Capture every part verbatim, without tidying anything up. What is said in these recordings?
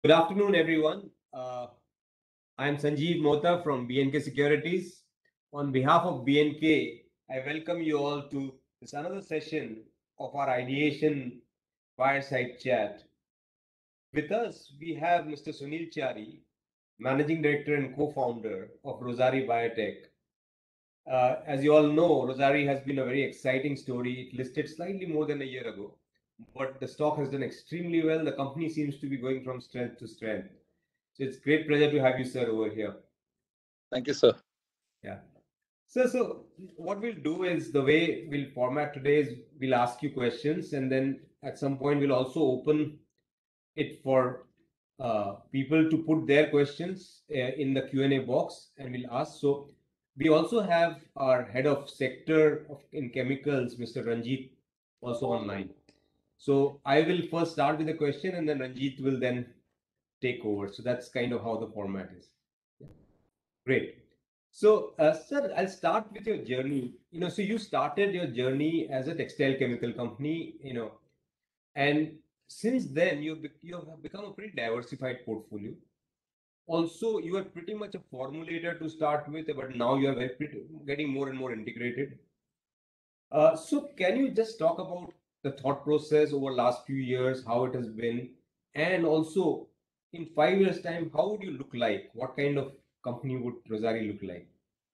Good afternoon, everyone. Uh, I'm Sanjeev Mota from B N K Securities. On behalf of B N K, I welcome you all to this another session of our ideation fireside chat. With us, we have Mister Sunil Chari, Managing Director and Co-founder of Rosari Biotech. Uh, as you all know, Rosari has been a very exciting story. It listed slightly more than a year ago, but the stock has done extremely well. The company seems to be going from strength to strength. So it's great pleasure to have you, sir, over here. Thank you, sir. Yeah. So, so what we'll do is the way we'll format today is we'll ask you questions, and then at some point we'll also open it for uh, people to put their questions uh, in the Q and A box, and we'll ask. So we also have our head of sector of, in chemicals, Mister Ranjit, also online. So I will first start with the question, and then Ranjit will then take over. So that's kind of how the format is. Yeah. Great. So, uh, sir, I'll start with your journey. You know, so you started your journey as a textile chemical company, you know, and since then you've bec- you have become a pretty diversified portfolio. Also, you are pretty much a formulator to start with, but now you are very pretty, getting more and more integrated. Uh, so, can you just talk about the thought process over last few years, how it has been, and also in five years' time, how would you look like? What kind of company would Rosari look like?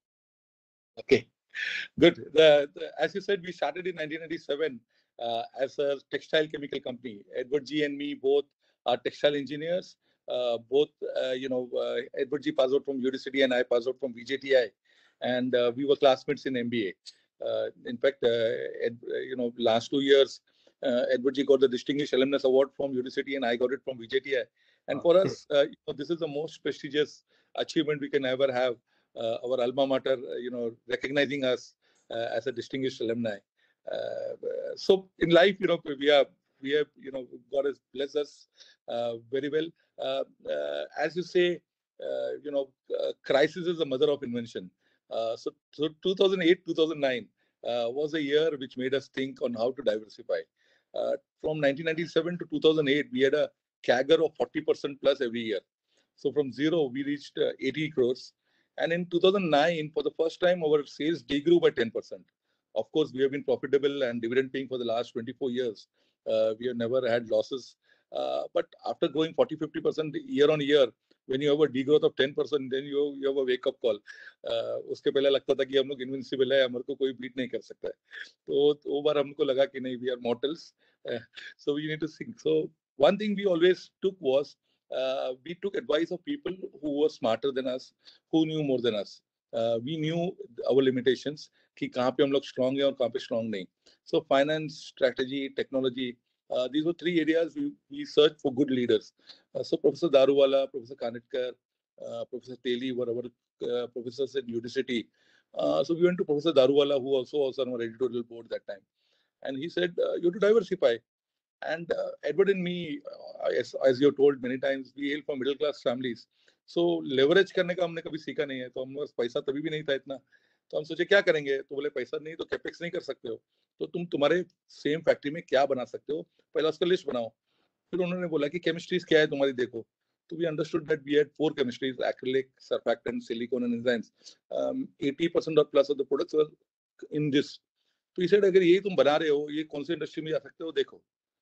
Okay, good. The, the, as you said, we started in nineteen ninety-seven uh, as a textile chemical company. Edward G and me both are textile engineers. Uh, both, uh, you know, uh, Edward G passed out from U D C D and I passed out from V J T I, and uh, we were classmates in M B A. Uh, in fact, uh, Ed, uh, you know, last two years, uh, Edward G got the Distinguished Alumnus Award from U D C D and I got it from V J T I. And Wow. for us, uh, you know, this is the most prestigious achievement we can ever have. Uh, our alma mater, uh, you know, recognizing us uh, as a distinguished alumni. Uh, so in life, you know, we are we have, you know, God has blessed us uh, very well. Uh, uh, as you say, uh, you know, uh, crisis is the mother of invention. Uh, so, so two thousand eight, two thousand nine uh, was a year which made us think on how to diversify. Uh, from nineteen ninety-seven to two thousand eight, we had a C A G R of forty percent plus every year. So from zero, we reached uh, eighty crores. And in two thousand nine, for the first time, our sales degrew by ten percent. Of course, we have been profitable and dividend paying for the last twenty-four years. Uh, we have never had losses. Uh, but after growing forty, fifty percent year on year, when you have a degrowth of ten percent, then you, you have a wake-up call. Uh, उसके पहले लगता था कि हम लोग invincible है, हमारे को कोई beat नहीं कर सकता है. तो वो बार हमको लगा कि नहीं, we are mortals. Uh, so we need to think. So one thing we always took was uh, we took advice of people who were smarter than us, who knew more than us. Uh, we knew our limitations, कि कहाँ पे हम लोग strong हैं और कहाँ पे strong नहीं. So finance, strategy, technology, uh, these were three areas we, we searched for good leaders. Uh, so Professor Daruwala, Professor Kanetkar, uh, Professor Teli were our uh, professors at U D C T. Uh, so we went to Professor Daruwala, who also was on our editorial board that time. And he said, uh, you have to diversify. And uh, Edward and me, uh, as, as you're told many times, we hail from middle class families. So leverage करने का हमने कभी सीखा नहीं है, तो हमारे पास पैसा तभी भी नहीं था इतना. तो हम सोचे क्या करेंगे, तो बोले पैसा नहीं तो कैपेक्स नहीं कर सकते हो, तो तुम तुम्हारे सेम फैक्ट्री में क्या बना सकते हो, पहले उसका लिस्ट बनाओ. फिर उन्होंने बोला कि केमिस्ट्रीज क्या है तुम्हारी, देखो. तो we understood that we had four chemistries: acrylic, surfactant, silicone, and enzymes. Um, eighty percent or plus of the products were in this. तो he said अगर यही तुम बना रहे हो, ये कौन सी इंडस्ट्री में जा सकते हो, देखो.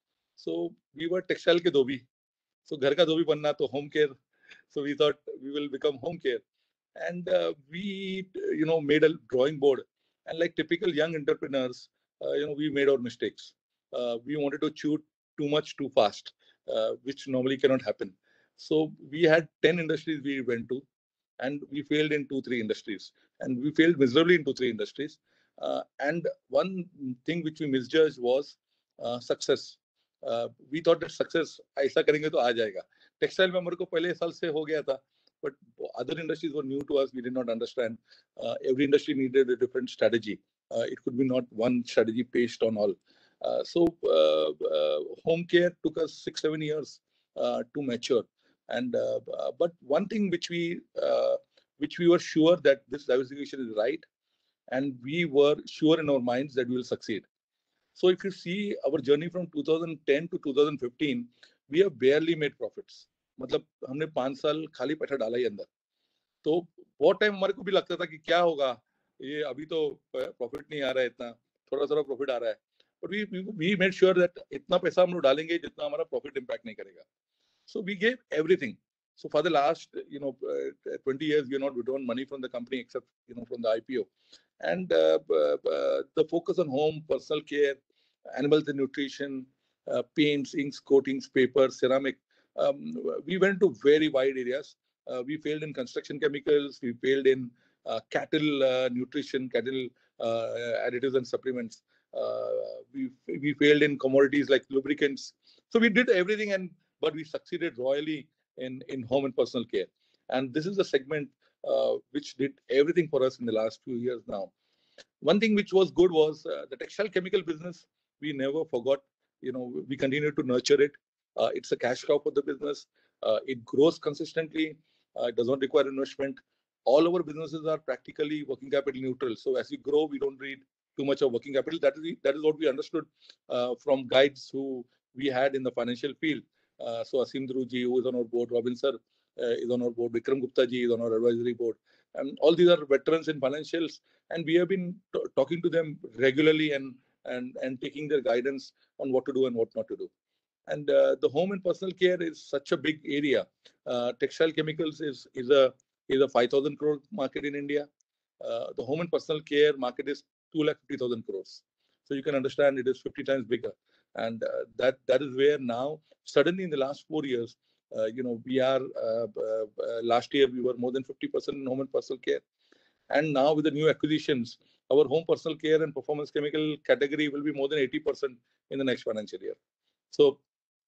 So we were textile ke dhobi. So ghar ka dhobi banna to home care. So we thought we will become home care. And uh, we, you know, made a drawing board. And like typical young entrepreneurs, uh, you know, we made our mistakes. Uh, we wanted to chew too much too fast, uh, which normally cannot happen. So we had ten industries we went to, and we failed in two, three industries. And we failed miserably in two, three industries. Uh, and one thing which we misjudged was uh, success. We thought that success ऐसा करेंगे तो आ जाएगा. Textile में हमारे को पहले साल से हो गया था, but other industries were new to us. We did not understand. Uh, every industry needed a different strategy. Uh, it could be not one strategy based on all. Uh, so uh, uh, home care took us six, seven years uh, to mature. And uh, uh, but one thing which we uh, which we were sure that this diversification is right, and we were sure in our minds that we will succeed. So if you see our journey from two thousand ten to two thousand fifteen, we have barely made profits. मतलब हमने पांच साल खाली पैसा डाला ही अंदर। तो बहुत टाइम हमारे को भी लगता था कि क्या होगा, ये अभी तो प्रॉफिट नहीं आ रहा है इतना, थोड़ा थोड़ा प्रॉफिट आ रहा है, but we we made sure that इतना पैसा हम लोग डालेंगे जितना हमारा प्रॉफिट इम्पैक्ट नहीं करेगा। So we gave everything. So for the last, you know, uh, twenty years, we are not withdrawn money from the company except, you know, from the I P O. And uh, uh, the focus on home, personal care, animal nutrition, uh, paints, inks, coatings, paper, ceramic. Um, we went to very wide areas. Uh, we failed in construction chemicals. We failed in uh, cattle uh, nutrition, cattle uh, additives and supplements. Uh, we we failed in commodities like lubricants. So we did everything, and but we succeeded royally in, in home and personal care. And this is a segment uh, which did everything for us in the last few years now. One thing which was good was uh, the textile chemical business. We never forgot, you know, we continued to nurture it. Uh, it's a cash cow for the business. Uh, it grows consistently. Uh, it does not require investment. All our businesses are practically working capital neutral. So as we grow, we don't need too much of working capital. That is, that is what we understood uh, from guides who we had in the financial field. Uh, so Asim Dhruji, who is on our board, Robin sir uh, is on our board, Vikram Gupta ji is on our advisory board. And all these are veterans in financials, and we have been t- talking to them regularly and and and taking their guidance on what to do and what not to do. And uh, the home and personal care is such a big area. Uh, textile chemicals is is a is a five thousand crore market in India. Uh, the home and personal care market is two lakh fifty thousand crores. So you can understand it is fifty times bigger, and uh, that that is where now suddenly in the last four years, uh, you know, we are uh, uh, uh, last year we were more than fifty percent in home and personal care, and now with the new acquisitions, our home personal care and performance chemical category will be more than eighty percent in the next financial year. So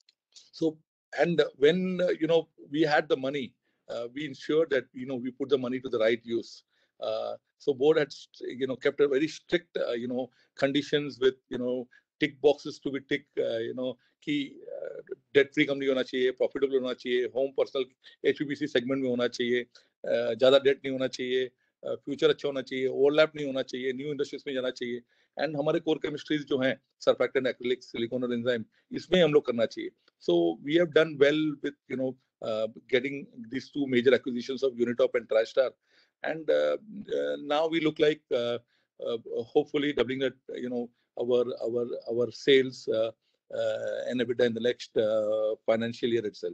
so, and when, uh, you know, we had the money, uh, we ensured that, you know, we put the money to the right use. Uh, so board had, you know, kept a very strict, uh, you know, conditions with, you know, tick boxes to be tick, uh, you know, कि debt free company होना चाहिए, profitable होना चाहिए, home personal एचपीपीसी segment में होना चाहिए, ज़्यादा date नहीं होना चाहिए, फ्यूचर अच्छा होना चाहिए, ओवरलैप नहीं होना चाहिए, न्यू इंडस्ट्रीज में जाना चाहिए, एंड हमारे कोर केमिस्ट्रीज जो हैं सरफैक्टेंट, एक्रिलिक, सिलिकॉन और एंजाइम, इसमें हम लोग करना चाहिए. So we have done well with, you know, uh, getting these two major acquisitions of Unitop and TriStar, and uh, uh, now we look like uh, uh, hopefully doubling that, you know, our our our sales uh, uh, and EBITDA in the next uh, financial year itself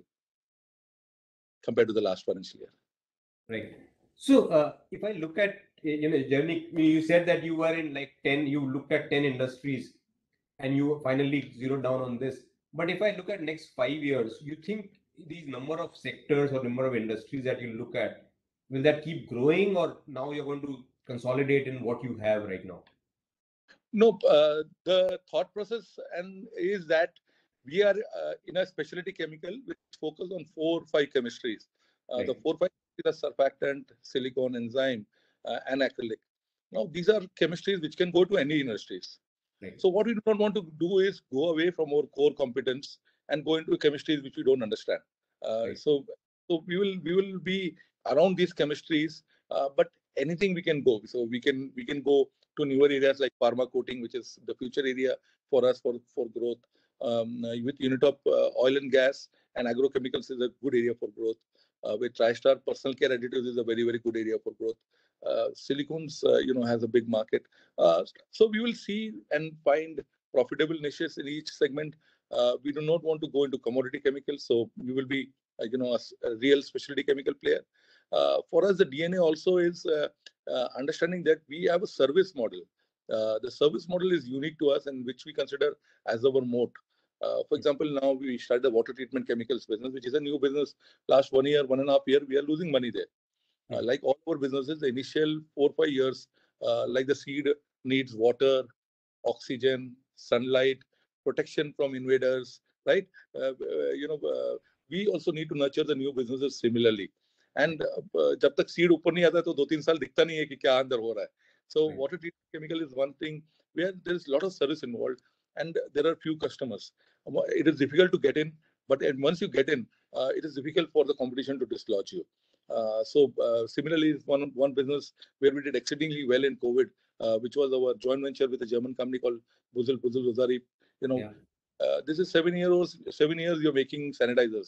compared to the last financial year. Right. So uh, if I look at, you know, journey, you said that you were in like ten, you looked at ten industries and you finally zeroed down on this. But if I look at next five years, you think these number of sectors or number of industries that you look at, will that keep growing, or now you're going to consolidate in what you have right now? No, uh, the thought process and is that we are uh, in a specialty chemical which focus on four or five chemistries. Uh, Right. The four five is a surfactant, silicon, enzyme, uh, and acrylic. Now these are chemistries which can go to any industries. Right. So what we don't want to do is go away from our core competence and go into chemistries which we don't understand. Uh, Right. So so we will we will be around these chemistries, uh, but anything we can go. So we can we can go to newer areas like pharma coating, which is the future area for us for for growth. Um, with Unitop, uh, oil and gas and agrochemicals is a good area for growth. Uh, with TriStar, personal care additives is a very very good area for growth. Uh, silicones, uh, you know, has a big market. Uh, so we will see and find profitable niches in each segment. Uh, we do not want to go into commodity chemicals, so we will be, uh, you know, a, a real specialty chemical player. Uh, for us, the D N A also is uh, uh, understanding that we have a service model. Uh, the service model is unique to us and which we consider as our moat. Uh, for example, now we started the water treatment chemicals business, which is a new business. Last one year, one and a half year, we are losing money there. Uh, like all our businesses, the initial four five years, uh, like the seed needs water, oxygen, sunlight, protection from invaders, right? Uh, uh, you know, uh, we also need to nurture the new businesses similarly. And uh, जब तक seed ऊपर नहीं आता तो दो तीन साल दिखता नहीं है कि क्या अंदर हो रहा है. So Right. water treatment chemical is one thing where there is a lot of service involved, and there are few customers. It is difficult to get in, but once you get in, uh, it is difficult for the competition to dislodge you. Uh, so uh, similarly, one one business where we did exceedingly well in COVID, uh, which was our joint venture with a German company called Buzil Buzil Uzari. You know, Yeah. uh, this is seven years. Seven years you're making sanitizers.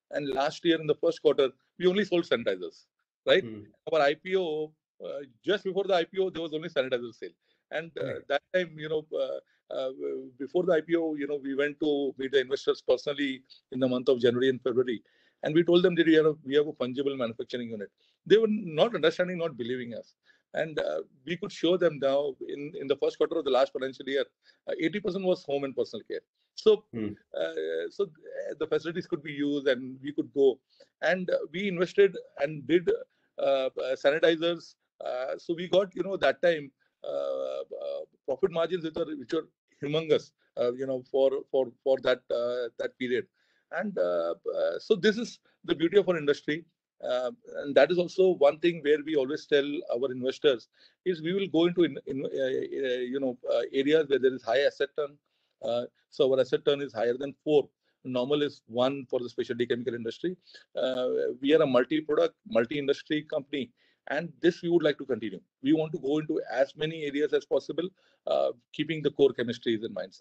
And last year in the first quarter, we only sold sanitizers, right? Hmm. Our I P O, uh, just before the I P O, there was only sanitizer sale. And uh, Correct. that time, you know, uh, uh, before the I P O, you know, we went to meet the investors personally in the month of January and February. And we told them that we have a, we have a fungible manufacturing unit. They were not understanding, not believing us. And uh, we could show them now in, in the first quarter of the last financial year, uh, eighty percent was home and personal care. So, Hmm. uh, so the facilities could be used and we could go. And uh, we invested and did uh, uh, sanitizers. Uh, so we got, you know, that time uh, uh, profit margins which are, which are humongous, uh, you know, for for for that uh, that period. And uh, uh, so this is the beauty of our industry. Uh, and that is also one thing where we always tell our investors is we will go into in, in, uh, uh, you know uh, areas where there is high asset turn. Uh, so our asset turn is higher than four. Normal is one for the specialty chemical industry. Uh, we are a multi-product, multi-industry company, and this we would like to continue. We want to go into as many areas as possible, uh, keeping the core chemistries in mind, sir.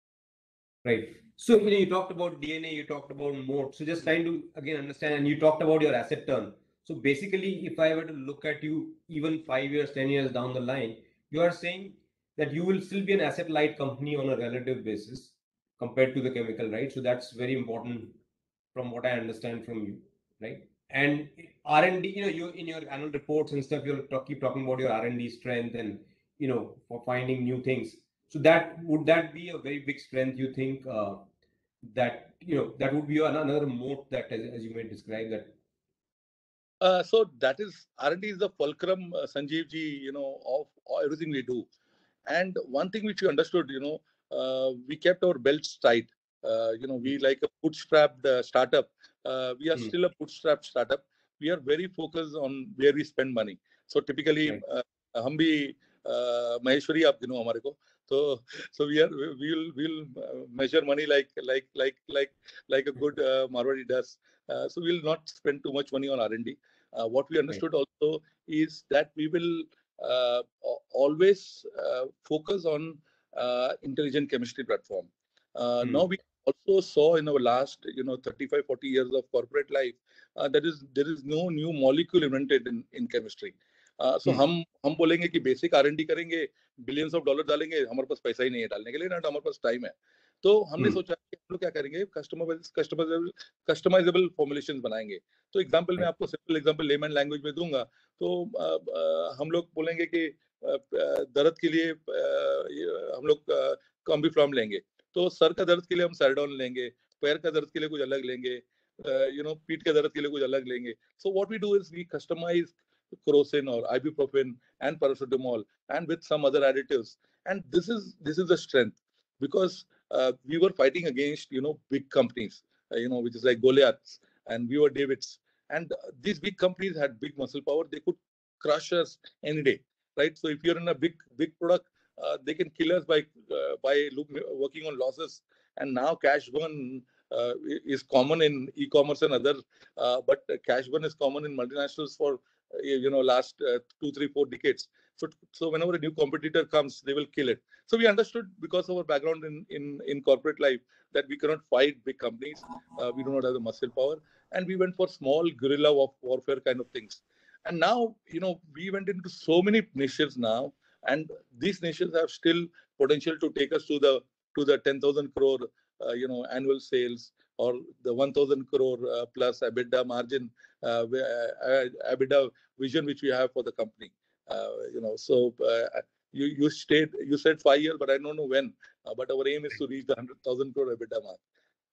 Right. So, you know, you talked about D N A, you talked about moat. So just trying to again understand, and you talked about your asset turn. So basically, if I were to look at you even five years, ten years down the line, you are saying that you will still be an asset light company on a relative basis compared to the chemical, right? So that's very important from what I understand from you, right? And R and D, you know, you in your annual reports and stuff, you'll talk, keep talking about your R and D strength and, you know, for finding new things. So that would that be a very big strength, you think, uh, that, you know, that would be another moat that, as, as you may describe that. Uh, so that is R and D is the fulcrum, uh, Sanjeev ji, you know, of, of everything we do. And one thing which we understood, you know, uh, we kept our belts tight. Uh, you know, we like a bootstrapped uh, startup. Uh, we are Hmm. still a bootstrapped startup. We are very focused on where we spend money. So typically, Right. uh, हम भी महेश्वरी आप दिनों हमारे को तो so we are we will will uh, measure money like like like like like a good uh, Marwari does. Uh, so we will not spend too much money on R and D. Uh, what we understood right. also is that we will uh, always uh, focus on uh, intelligent chemistry platform. Uh, Hmm. Now we also saw in our last, you know, thirty-five, forty years of corporate life, uh, that is there is no new molecule invented in, in chemistry. Uh, so Hmm. हम हम बोलेंगे कि basic R and D करेंगे, billions of dollar डालेंगे, हमारे पास पैसा ही नहीं है डालने के लिए, ना हमारे पास टाइम है. तो हमने Hmm. सोचा कि हम लोग क्या करेंगे, कस्टमर कस्टमाइजेबल कस्टमाइजेबल फॉर्मुलेशंस बनाएंगे. तो एग्जांपल मैं आपको सिंपल एग्जांपल लेमन लैंग्वेज में दूंगा. तो आ, आ, हम लोग बोलेंगे कि दर्द के लिए आ, हम लोग कॉम्बीफ्लॉम लेंगे. तो सर का दर्द के लिए हम सैरडॉन लेंगे, पैर का दर्द के लिए कुछ अलग लेंगे, यू नो पीठ के दर्द के लिए कुछ अलग लेंगे. So what we do is we customize crocin or ibuprofen and paracetamol and with some other additives. And this is this is the strength, because uh, we were fighting against, you know, big companies, uh, you know, which is like Goliaths, and we were Davids. And uh, these big companies had big muscle power. They could crush us any day, right? So if you're in a big big product, uh, they can kill us by uh, by look, working on losses. And now cash burn uh, is common in e-commerce and other, uh, but cash burn is common in multinationals for you know last uh, two three four decades. So so whenever a new competitor comes, they will kill it. So we understood, because of our background in in in corporate life, that we cannot fight big companies. Uh, we do not have the muscle power, and we went for small guerrilla warfare kind of things. And now, you know, we went into so many niches now, and these niches have still potential to take us to the to the ten thousand crore uh, you know annual sales, or the one thousand crore uh, plus EBITDA margin, uh, uh, EBITDA vision which we have for the company. Uh, you know, so uh, you you stayed you said five years, but I don't know when. Uh, but our aim is to reach the hundred thousand crore EBITDA mark.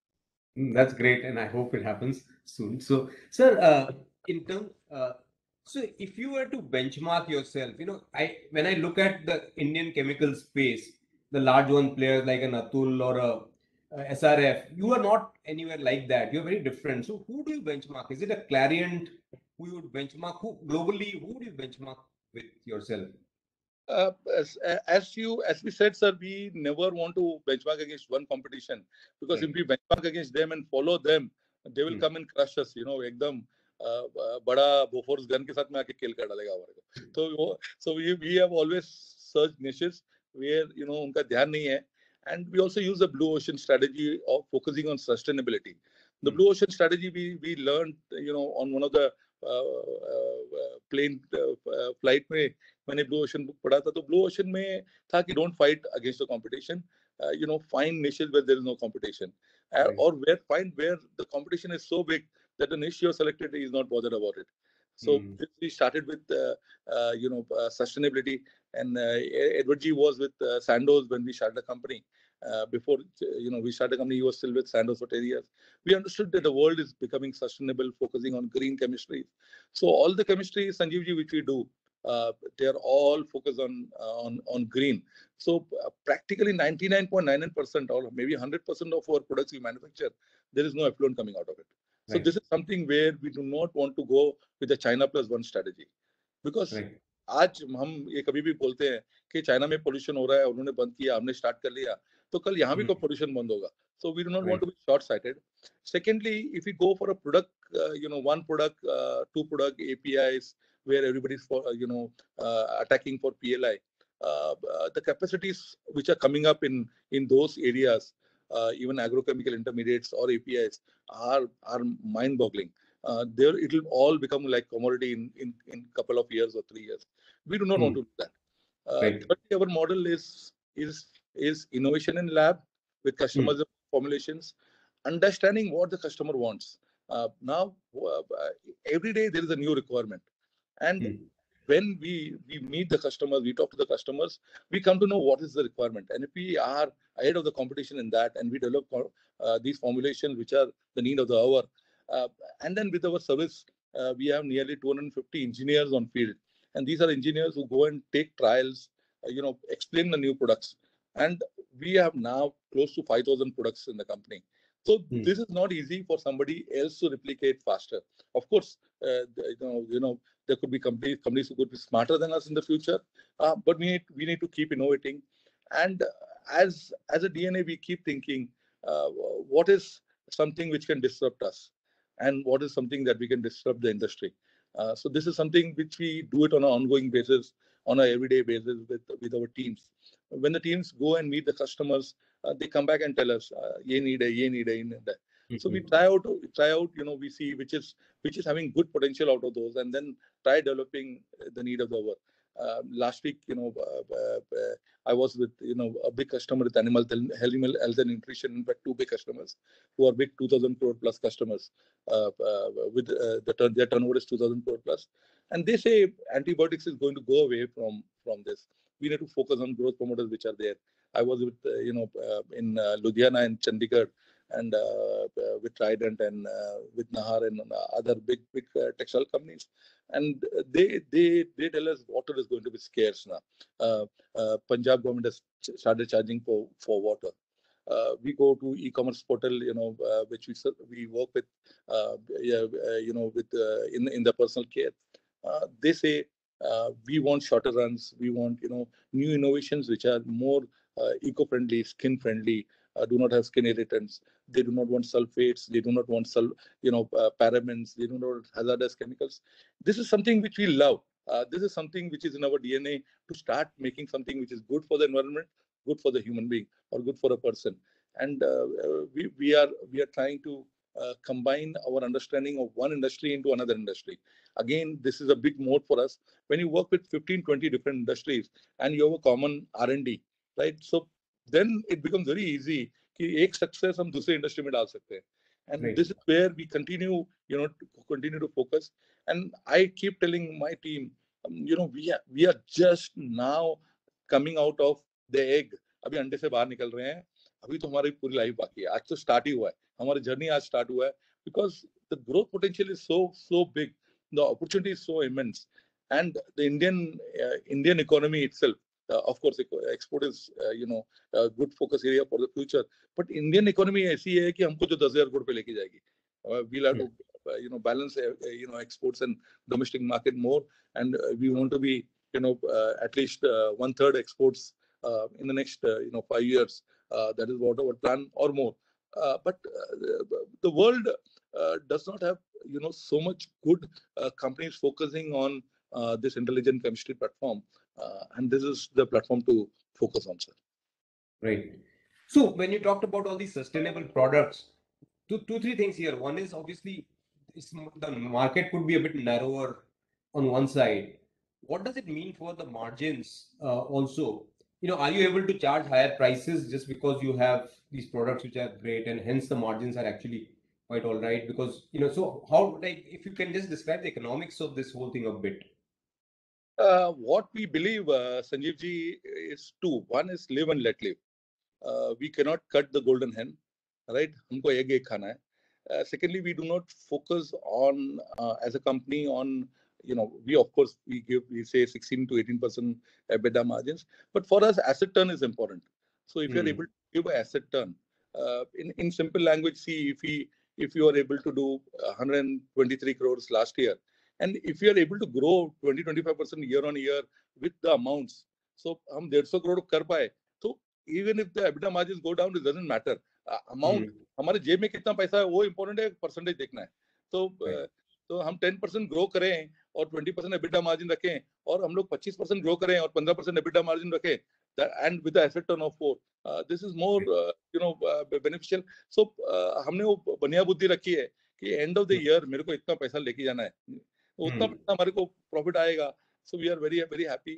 That's great, and I hope it happens soon. So, sir, uh, in terms, uh, so if you were to benchmark yourself, you know, I when I look at the Indian chemical space, the large one players like an Atul or a, a S R F, you are not anywhere like that. You're very different. So, who do you benchmark? Is it a Clariant who you would benchmark? Who globally? Who do you benchmark with yourself? Uh, as, as you as we said, sir, we never want to benchmark against one competition, because Right. if we benchmark against them and follow them, they will Hmm. come and crush us. You know, एकदम uh, बड़ा Bofors gun के साथ में आके kill कर डालेगा हमारे को. तो वो so we we have always searched niches where, you know, उनका ध्यान नहीं है. And we also use the blue ocean strategy of focusing on sustainability. The Blue Ocean strategy we we learned, you know, on one of the uh, uh, plane uh, uh, flight में मैंने Blue Ocean book पढ़ा था. तो Blue Ocean में था कि don't fight against the competition. Uh, you know, find niches where there is no competition, uh, Right. or where find where the competition is so big that the niche you selected is not bothered about it. So Mm. this we started with, uh, uh, you know, uh, sustainability, and uh, Edward G was with uh, Sandoz when we started the company. Uh, before, you know, we started the company, he was still with Sandoz for ten years. We understood that the world is becoming sustainable, focusing on green chemistry. So all the chemistry, Sanjeev ji, which we do, uh, they are all focused on uh, on on green. So uh, practically ninety-nine point nine nine percent or maybe one hundred percent of our products we manufacture, there is no effluent coming out of it. So Right. this is something where we do not want to go with the China plus one strategy, because Right. आज हम ये कभी भी बोलते हैं कि China में pollution हो रहा है, उन्होंने बंद किया, हमने स्टार्ट कर लिया, तो कल यहाँ भी Hmm. कोई पोल्यूशन बंद होगा. So we do not want Right. to be short-sighted. Secondly, if we go for a product, uh, you know, one product, uh, two product A P Is, where everybody's for, uh, you know, uh, attacking for P L I, uh, uh, the capacities which are coming up in in those areas, uh, even agrochemical intermediates or A P Is, are are mind-boggling. Uh, there it will all become like commodity in in in couple of years or three years. We do not Hmm. want to do that. Uh, Right. thirdly, our model is is is innovation in lab with Hmm. customers formulations, understanding what the customer wants. Uh, now, uh, every day there is a new requirement, and Hmm. when we we meet the customers, we talk to the customers, we come to know what is the requirement, and if we are ahead of the competition in that, and we develop uh, these formulations which are the need of the hour, uh, and then with our service, uh, we have nearly two hundred fifty engineers on field, and these are engineers who go and take trials, uh, you know, explain the new products, and we have now close to five thousand products in the company. So Hmm. this is not easy for somebody else to replicate faster. Of course, uh, you know, you know, there could be companies, companies who could be smarter than us in the future, uh, but we need, we need to keep innovating. And as as a D N A, we keep thinking, uh, what is something which can disrupt us, and what is something that we can disrupt the industry. Uh, so this is something which we do it on an ongoing basis, on an everyday basis with with our teams. When the teams go and meet the customers, uh, they come back and tell us, uh, ye need hai, ye need hai, ye need hai. So we try out, try out, you know, we see which is which is having good potential out of those, and then try developing the need of the hour. Uh, last week, you know, uh, uh, uh, I was with, you know, a big customer with animal animal health and nutrition. In fact, two big customers who are big two thousand crore plus customers. Uh, uh, with uh, the turn, their turnover is two thousand crore plus, and they say antibiotics is going to go away from from this. We need to focus on growth promoters which are there. I was with, uh, you know, uh, in uh, Ludhiana and Chandigarh, and uh, uh, with Trident and uh, with Nahar and uh, other big, big uh, textile companies. And they they they tell us water is going to be scarce now. Uh, uh, Punjab government has started charging for, for water. Uh, we go to e-commerce portal, you know, uh, which we we work with, uh, yeah, uh, you know, with uh, in in the personal care. Uh, they say uh, we want shorter runs. We want, you know, new innovations which are more uh, eco-friendly, skin-friendly. Uh, do not have skin irritants. They do not want sulfates. They do not want sul, you know, uh, parabens. They do not want hazardous chemicals. This is something which we love. Uh, this is something which is in our D N A, to start making something which is good for the environment, good for the human being, or good for a person. And uh, we we are we are trying to uh, combine our understanding of one industry into another industry. Again, this is a big moat for us. When you work with fifteen, twenty different industries and you have a common R and D, right? So then it becomes very easy कि एक success हम दूसरे industry में डाल सकते हैं. And Right. this is where we continue, you know, to continue to focus. And I keep telling my team, um, you know, we are we are just now coming out of the egg. अभी अंडे से बाहर निकल रहे हैं. अभी तो हमारी पूरी लाइफ बाकी है. आज तो स्टार्ट ही हुआ है. हमारी जर्नी आज स्टार्ट हुआ है, because the growth potential is so so big, the opportunity is so immense, and the Indian uh, Indian economy itself, uh, of course, export is uh, you know a good focus area for the future. But Indian economy ऐसी है कि हमको जो दस हजार करोड़ पे लेके जाएगी. Uh, we'll have to uh, you know balance uh, you know exports and domestic market more, and uh, we want to be you know uh, at least uh, one third exports uh, in the next uh, you know five years. Uh, that is what our plan, or more. Uh, but uh, the world uh, does not have you know so much good uh, companies focusing on uh, this intelligent chemistry platform, uh, and this is the platform to focus on, sir. Right. So when you talked about all these sustainable products, two, two, three things here. One is obviously it's, the market could be a bit narrower on one side. What does it mean for the margins uh, also? You know, are you able to charge higher prices just because you have these products which are great and hence the margins are actually quite all right? Because, you know, so how, like, if you can just describe the economics of this whole thing a bit. Uh, what we believe, uh, Sanjeev ji, is two. One is live and let live. Uh, we cannot cut the golden hen, right? हमको egg egg खाना है. Uh, secondly, we do not focus on uh, as a company on, you know, we of course we give we say sixteen to eighteen percent EBITDA margins, but for us asset turn is important. So if you are Hmm. able to give an asset turn, uh, in in simple language, see if we if you are able to do one hundred twenty-three crores last year, and if you are able to grow twenty to twenty-five percent year on year with the amounts, so हम one hundred crore कर पाए, तो even if the EBITDA margins go down, it doesn't matter. Uh, amount Hmm. हमारे जेब में कितना पैसा है वो इम्पोर्टेंट है, परसेंटेज देखना है. तो Right. uh, तो हम ten percent ग्रो करें और twenty percent EBITDA मार्जिन रखें, और हम लोग twenty-five percent ग्रो करें और fifteen percent EBITDA मार्जिन रखें, and with the asset turn of four, this is more you know beneficial. So हमने वो बनिया बुद्धि रखी है कि एंड ऑफ द ईयर मेरे को इतना पैसा लेके जाना है, उतना Hmm. पैसा हमारे को प्रॉफिट आएगा. So we are very very happy.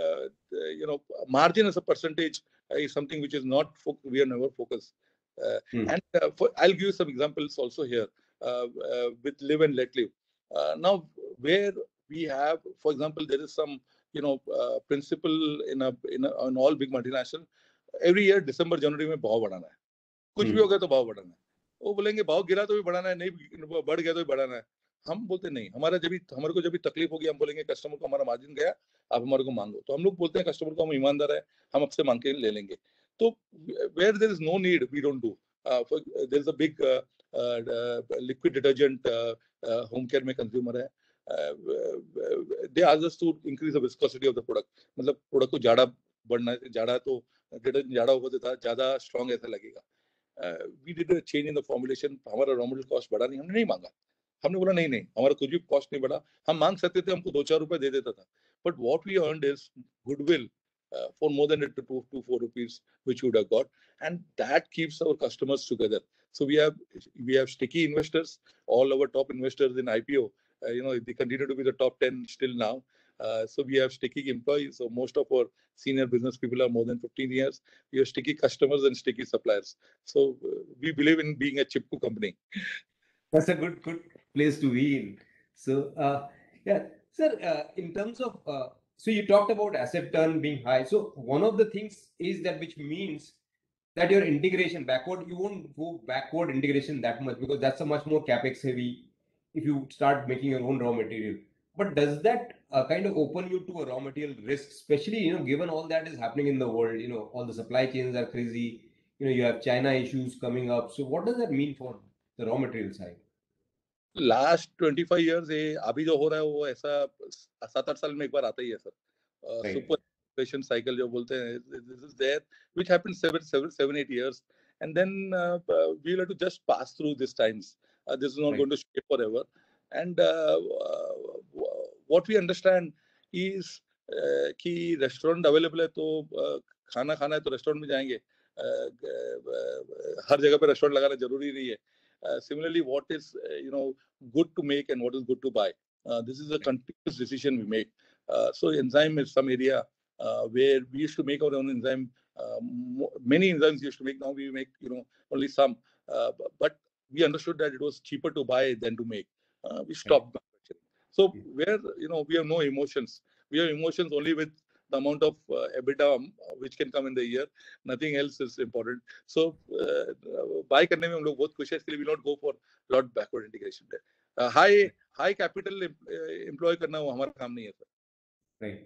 You know margin as a percentage is something which is not fo- we are never focused. Uh, Hmm. and uh, for, I'll give you some examples also here uh, uh, with live and let live. Uh, now, where we have, for example, there is some you know uh, principle in a in a, in all big multinational. Every year, December, January में भाव बढ़ाना है. कुछ भी Hmm. हो गया तो भाव बढ़ाना है. वो बोलेंगे भाव गिरा तो भी बढ़ाना है, नहीं बढ़ गया तो भी बढ़ाना है. हम बोलते नहीं, हमारा जब भी हमारे को जब भी तकलीफ होगी हम बोलेंगे कस्टमर को हमारा मार्जिन गया, आप हमारे को मांगो. तो हम लोग बोलते हैं कस्टमर को हम ईमानदार है, हम आपसे मांग के ले लेंगे. तो where there is no need we don't do. There is a big liquid detergent home care में कंज्यूमर है. They ask us to increase the viscosity of the product. मतलब प्रोडक्ट को जाड़ा बढ़ना है, जाड़ा तो डिटर्जेंट जाड़ा होगा तो ज्यादा स्ट्रांग ऐसा लगेगा. We did a change in the formulation. हमारा रॉ मटेरियल कॉस्ट बढ़ा नहीं, हमने नहीं मांगा. हमने बोला नहीं नहीं हमारा कुछ भी कॉस्ट नहीं बढ़ा. हम मांग सकते थे, हमको दो चार रुपए दे देता था, but what we earned is goodwill for more than two two four rupees which we would have got, and that keeps our customers together. So we have we have sticky investors. All our top investors in I P O, uh, you know, they continue to be the top ten still now. Uh, so we have sticky employees. So most of our senior business people are more than fifteen years. We have sticky customers and sticky suppliers. So uh, we believe in being a chipku company. That's a good good place to be in. So, uh, yeah, sir, uh, in terms of, uh, so you talked about asset turn being high. So one of the things is that which means that your integration backward, you won't go backward integration that much because that's a much more capex heavy if you start making your own raw material. But does that uh, kind of open you to a raw material risk, especially, you know, given all that is happening in the world, you know, all the supply chains are crazy, you know, you have China issues coming up. So what does that mean for the raw material side? Last twenty five years ये अभी जो हो रहा है वो ऐसा सात आठ साल में एक बार आता ही है सर. सुपर इन्फ्लेशन साइकिल जो बोलते हैं, this is there which happened seven seven seven eight years, and then we will have to just pass through this times. This is not going to stay forever. And what we understand is कि restaurant available है तो uh, खाना खाना है तो restaurant में जाएंगे. uh, uh, हर जगह पे रेस्टोरेंट लगाना जरूरी नहीं है. Uh, similarly, what is uh, you know good to make and what is good to buy. Uh, this is a continuous decision we make. Uh, so enzyme is some area uh, where we used to make our own enzyme. Uh, many enzymes we used to make. Now we make you know only some. Uh, but we understood that it was cheaper to buy than to make. Uh, we stopped manufacturing. So where you know we have no emotions. We have emotions only with the amount of uh, EBITDA um, which can come in the year. Nothing else is important. So uh, buy करने में हम लोग बहुत खुश हैं, इसलिए we not go for lot backward integration there. Uh, high high capital employ करना वो हमारा काम नहीं है sir. Right.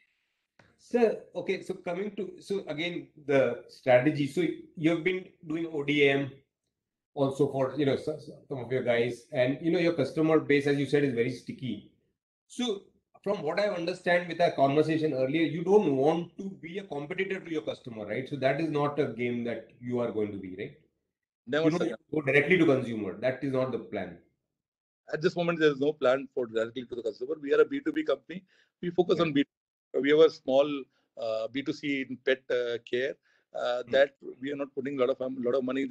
So, okay, so coming to, so again, the strategy. So you've been doing O D M also for, you know, some of your guys, and, you know, your customer base, as you said, is very sticky. So from what I understand with our conversation earlier, you don't want to be a competitor to your customer, right? So that is not a game that you are going to be, right? Never, You don't sir. go directly to consumer. That is not the plan. At this moment, there is no plan for directly to the consumer. We are a B two B company. We focus Yeah. on B two B. We have a small uh, B two C in pet uh, care uh, that we are not putting a lot of um, lot of money there.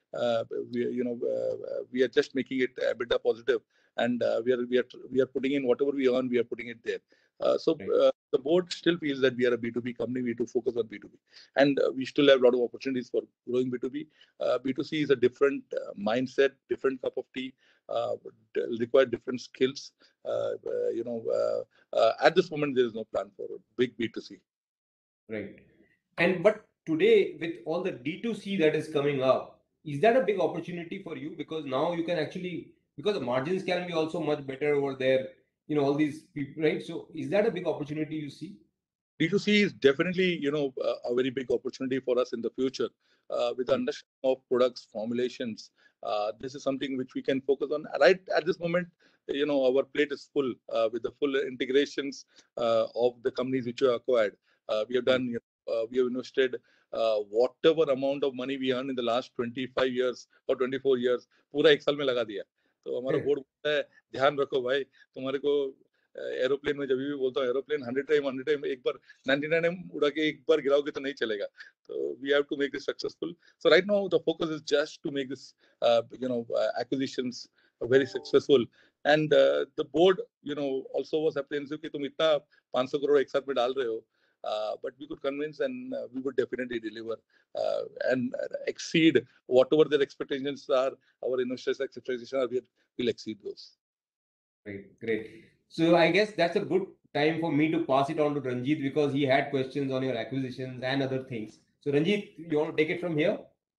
Uh, we, you know, uh, we are just making it EBITDA positive, and uh, we are we are we are putting in whatever we earn, we are putting it there. Uh, so Right. uh, the board still feels that we are a B two B company. We need to focus on B two B, and uh, we still have a lot of opportunities for growing B two B. Uh, B two C is a different uh, mindset, different cup of tea, uh, require different skills. Uh, uh, you know, uh, uh, at this moment there is no plan for a big B two C. Right. And but today, with all the D two C that is coming up, is that a big opportunity for you? Because now you can actually, because the margins can be also much better over there, you know, all these people, right? So is that a big opportunity you see? D two C is definitely, you know, a, a very big opportunity for us in the future. Uh, with the Hmm. understanding of products, formulations, uh, this is something which we can focus on. Right at this moment, you know, our plate is full uh, with the full integrations uh, of the companies which we acquired. Uh, we have Hmm. done, you know, uh, we have invested uh, whatever amount of money we earned in the last twenty-five years or twenty-four years, पूरा एक साल में लगा दिया. तो हमारा board बोलता है ध्यान रखो भाई, तुम्हारे को एरोप्लेन में जब भी बोलता हूँ aeroplane hundred time hundred time एक बार नाइनटी नाइन टाइम उड़ा के एक बार गिराओगे तो नहीं चलेगा. तो we have to make this successful. So right now the focus is just to make this you know acquisitions very successful, and uh, the board, you know, also was apprehensive कि तुम इतना पाँच सौ करोड़ एक साथ में डाल रहे हो, uh, but we could convince, and uh, we would definitely deliver uh, and uh, exceed whatever their expectations are. Our investors' expectations are, we will exceed those. Great, great. So I guess that's a good time for me to pass it on to Ranjit because he had questions on your acquisitions and other things. So Ranjit, you want to take it from here?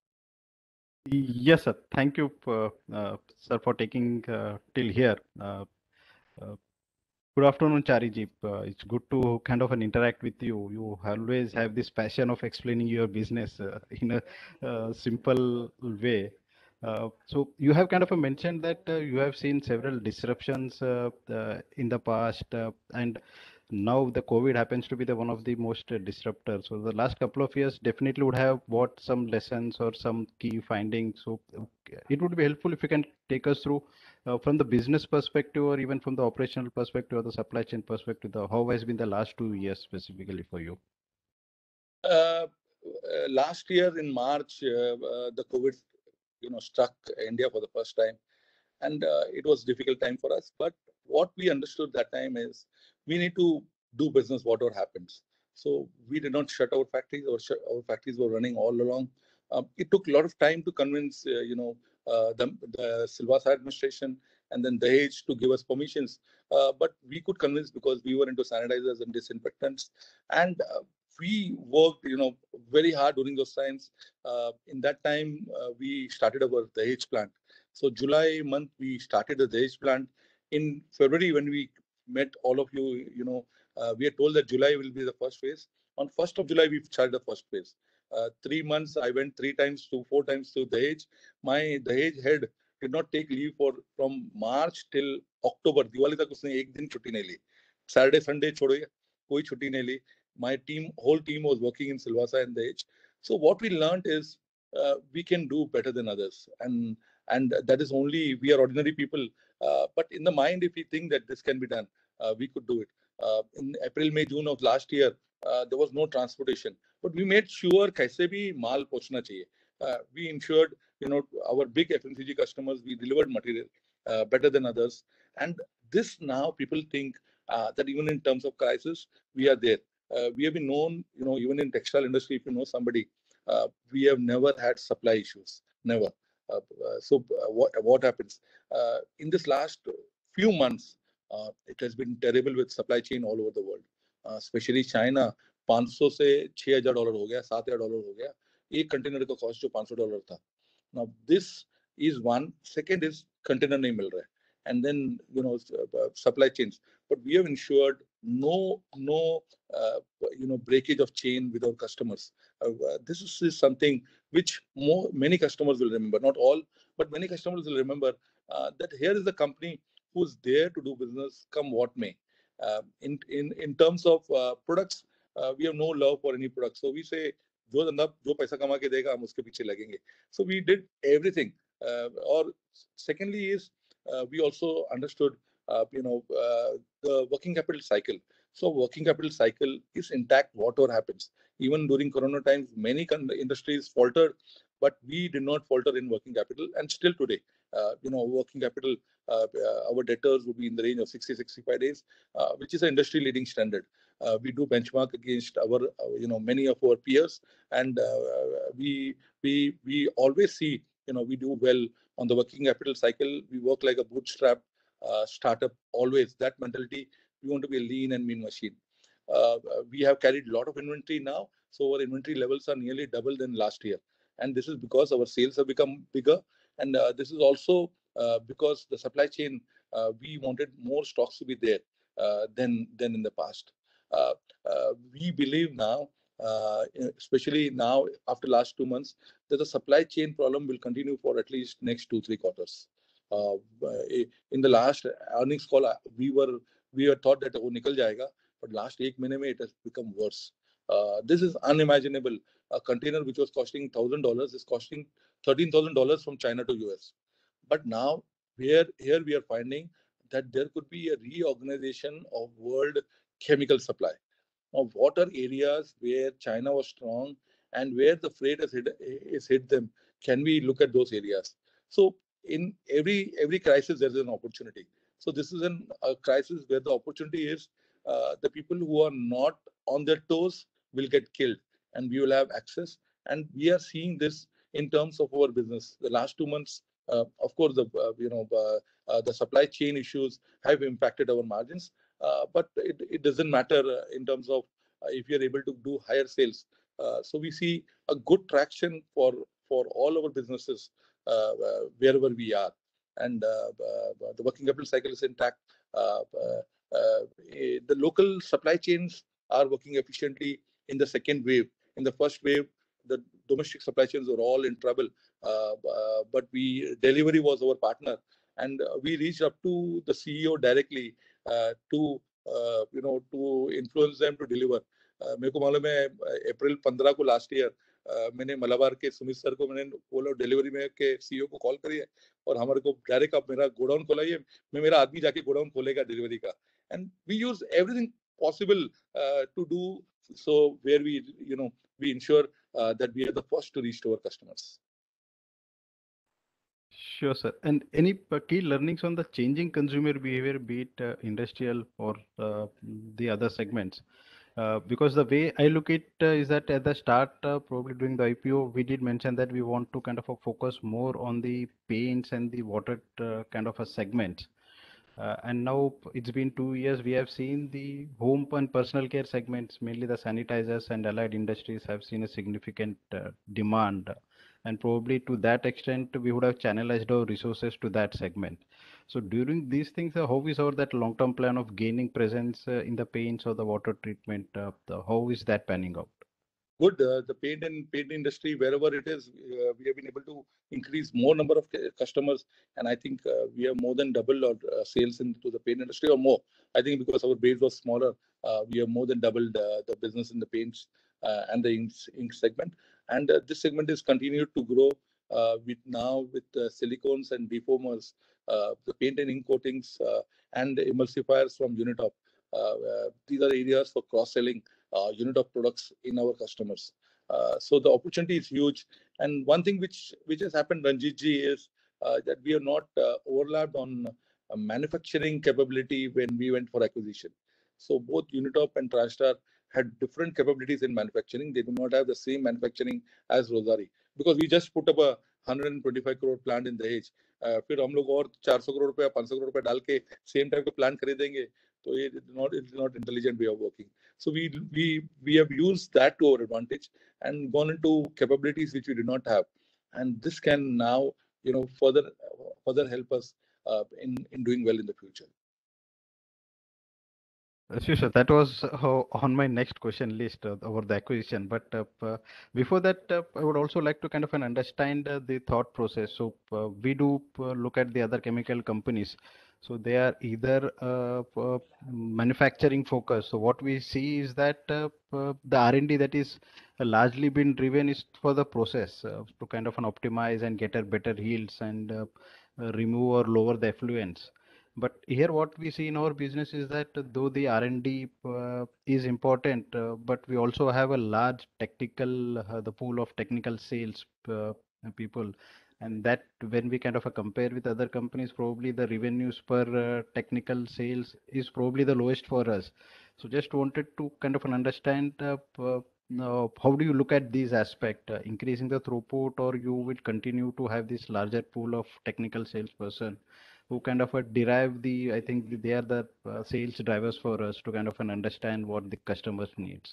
Yes, sir. Thank you, uh, uh, sir, for taking uh, till here. Uh, uh, good afternoon, Chariji. Uh, it's good to kind of an interact with you. You always have this passion of explaining your business uh, in a uh, simple way. Uh, so you have kind of mentioned that uh, you have seen several disruptions uh, uh, in the past, uh, and now the COVID happens to be the one of the most uh, disruptors. So the last couple of years definitely would have brought some lessons or some key findings. So uh, it would be helpful if you can take us through uh, from the business perspective or even from the operational perspective or the supply chain perspective, the, how has been the last two years specifically for you? Uh, uh, last year in March, uh, uh, the COVID, you know, struck India for the first time, and uh, it was a difficult time for us. But what we understood that time is we need to do business whatever happens. So we did not shut our factories. Our, sh- our factories were running all along. Um, it took a lot of time to convince, uh, you know, uh, the, the Silvassa administration and then Dahej to give us permissions. Uh, but we could convince because we were into sanitizers and disinfectants, and uh, we worked, you know, very hard during those times. Uh, in that time, uh, we started our Dahej plant. So July month, we started the Dahej plant. In February, when we met all of you, you know, uh, we are told that July will be the first phase. On first of July, we started the first phase. Uh, three months, I went three times to four times to Dahej. My Dahej head did not take leave for from March till October. Diwali तक उसने एक दिन छुट्टी नहीं ली. Saturday, Sunday छोड़िए, कोई छुट्टी नहीं ली. My team, whole team was working in Silvassa and Dahej. So what we learned is uh, we can do better than others, and and that is only, we are ordinary people, uh, but in the mind, if we think that this can be done, uh, we could do it. Uh, in April, May, June of last year, uh, there was no transportation, but we made sure kaise bhi maal pahunchna chahiye. Uh, we ensured, you know, our big F M C G customers, we delivered material uh, better than others, and this now people think uh, that even in terms of crisis, we are there. Uh, we have been known, you know, even in textile industry, if you know somebody, uh, we have never had supply issues, never. Uh, uh, so uh, what what happens uh, in this last few months? Uh, it has been terrible with supply chain all over the world, uh, especially China. पाँच सौ से छह हज़ार dollar हो गया, सात हज़ार dollar हो गया. एक कंटेनर का कॉस्ट जो पाँच सौ डॉलर था. Now this is one. Second is container नहीं मिल रहा है, and then, you know, uh, supply chains. But we have ensured no no uh, you know, breakage of chain with our customers. Uh, this is, is something which more many customers will remember. Not all, but many customers will remember uh, that here is the company who's there to do business come what may. Uh, in in in terms of uh, products, uh, we have no love for any product. So we say जो धंधा जो पैसा कमा के देगा हम उसके पीछे लगेंगे. So we did everything. Uh, or secondly is uh, we also understood uh, you know uh, the working capital cycle. So working capital cycle is intact whatever happens. Even during Corona times, many industries faltered, but we did not falter in working capital. And still today, uh, you know, working capital, uh, uh, our debtors would be in the range of sixty, sixty-five days, uh, which is an industry leading standard. Uh, we do benchmark against our, uh, you know, many of our peers, and uh, we we we always see, you know, we do well on the working capital cycle. We work like a bootstrap uh, startup always. That mentality. We want to be a lean and mean machine. Uh, we have carried a lot of inventory now, so our inventory levels are nearly double than last year, and this is because our sales have become bigger, and uh, this is also uh, because the supply chain, uh, we wanted more stocks to be there uh, than than in the past. Uh, uh, we believe now, uh, especially now after last two months, that the supply chain problem will continue for at least next two three quarters. Uh, in the last earnings call, uh, we were we were thought that oh nikal jayega, but last eight minute it has become worse. Uh, this is unimaginable. A container which was costing thousand dollars is costing thirteen thousand dollars from China to U S. But now, here here we are finding that there could be a reorganization of world chemical supply. Of what are areas where China was strong and where the freight has hit, is hit them? Can we look at those areas? So in every every crisis, there is an opportunity. So this is an, a crisis where the opportunity is uh, the people who are not on their toes will get killed, and we will have access. And we are seeing this in terms of our business. The last two months, uh, of course, the uh, you know uh, uh, the supply chain issues have impacted our margins. Uh, but it, it doesn't matter uh, in terms of uh, if you're able to do higher sales. Uh, so we see a good traction for for all our businesses uh, uh, wherever we are, and uh, uh, the working capital cycle is intact. Uh, uh, uh, eh, the local supply chains are working efficiently in the second wave. In the first wave, the domestic supply chains were all in trouble, uh, uh, but we delivery was our partner, and uh, we reached up to the C E O directly uh, to uh, you know to influence them to deliver. Uh, मेरे को मालूम है अप्रैल पंद्रह को last year मैंने मलाबार के Sumit sir को मैंने बोला डिलीवरी में के सीईओ को कॉल करिए और हमारे को डायरेक्ट आप मेरा गोडाउन खोलाइए, मैं मेरा आदमी जाके गोडाउन खोलेगा डिलीवरी का. And we use everything possible to do so where we you know we ensure uh, that we are the first to reach to our customers. Sure, sir. And any key learnings on the changing consumer behavior, be it uh, industrial or uh, the other segments? Uh, because the way I look at uh, is that at the start, uh, probably during the I P O, we did mention that we want to kind of uh, focus more on the paints and the water uh, kind of a segment. Uh, and now it's been two years, we have seen the home and personal care segments, mainly the sanitizers and allied industries, have seen a significant uh, demand. And probably to that extent, we would have channelized our resources to that segment. So during these things, uh, how is our that long-term plan of gaining presence uh, in the paints or the water treatment? Uh, the, how is that panning out? Good. Uh, the paint and paint industry, wherever it is, uh, we have been able to increase more number of customers, and I think uh, we have more than doubled our uh, sales into the paint industry or more. I think because our base was smaller, uh, we have more than doubled uh, the business in the paints uh, and the inks, ink segment, and uh, this segment is continued to grow uh, with now with uh, silicones and defoamers, uh, the paint and ink coatings uh, and the emulsifiers from Unitop. Uh, uh, these are areas for cross-selling uh, Unitop products in our customers. Uh, so the opportunity is huge. And one thing which which has happened, Ranjit ji, is uh, that we are not uh, overlapped on uh, manufacturing capability when we went for acquisition. So both Unitop and Transtar had different capabilities in manufacturing. They do not have the same manufacturing as Rossari, because we just put up a one hundred twenty-five crore plant in Dahej. Uh, फिर हम लोग और four hundred crore रुपया five hundred crore रुपया डाल के same type का plant खरीदेंगे, तो ये not it's not intelligent way of working. So we we we have used that to our advantage and gone into capabilities which we did not have, and this can now you know further further help us uh, in in doing well in the future. Sure, sir. That was uh, on my next question list uh, over the acquisition. But uh, uh, before that, uh, I would also like to kind of understand uh, the thought process. So uh, we do uh, look at the other chemical companies. So they are either uh, uh, manufacturing focused. So what we see is that uh, uh, the R and D that is uh, largely been driven is for the process uh, to kind of an optimize and get a better yields and uh, uh, remove or lower the effluents. But here what we see in our business is that though the R and D uh, is important, uh, but we also have a large technical, uh, the pool of technical sales uh, uh, people, and that when we kind of uh, compare with other companies, probably the revenues per uh, technical sales is probably the lowest for us. So just wanted to kind of understand uh, p- uh, how do you look at these aspect, uh, increasing the throughput, or you will continue to have this larger pool of technical salesperson who kind of uh, derive the, I think they are the uh, sales drivers for us to kind of uh, understand what the customers needs.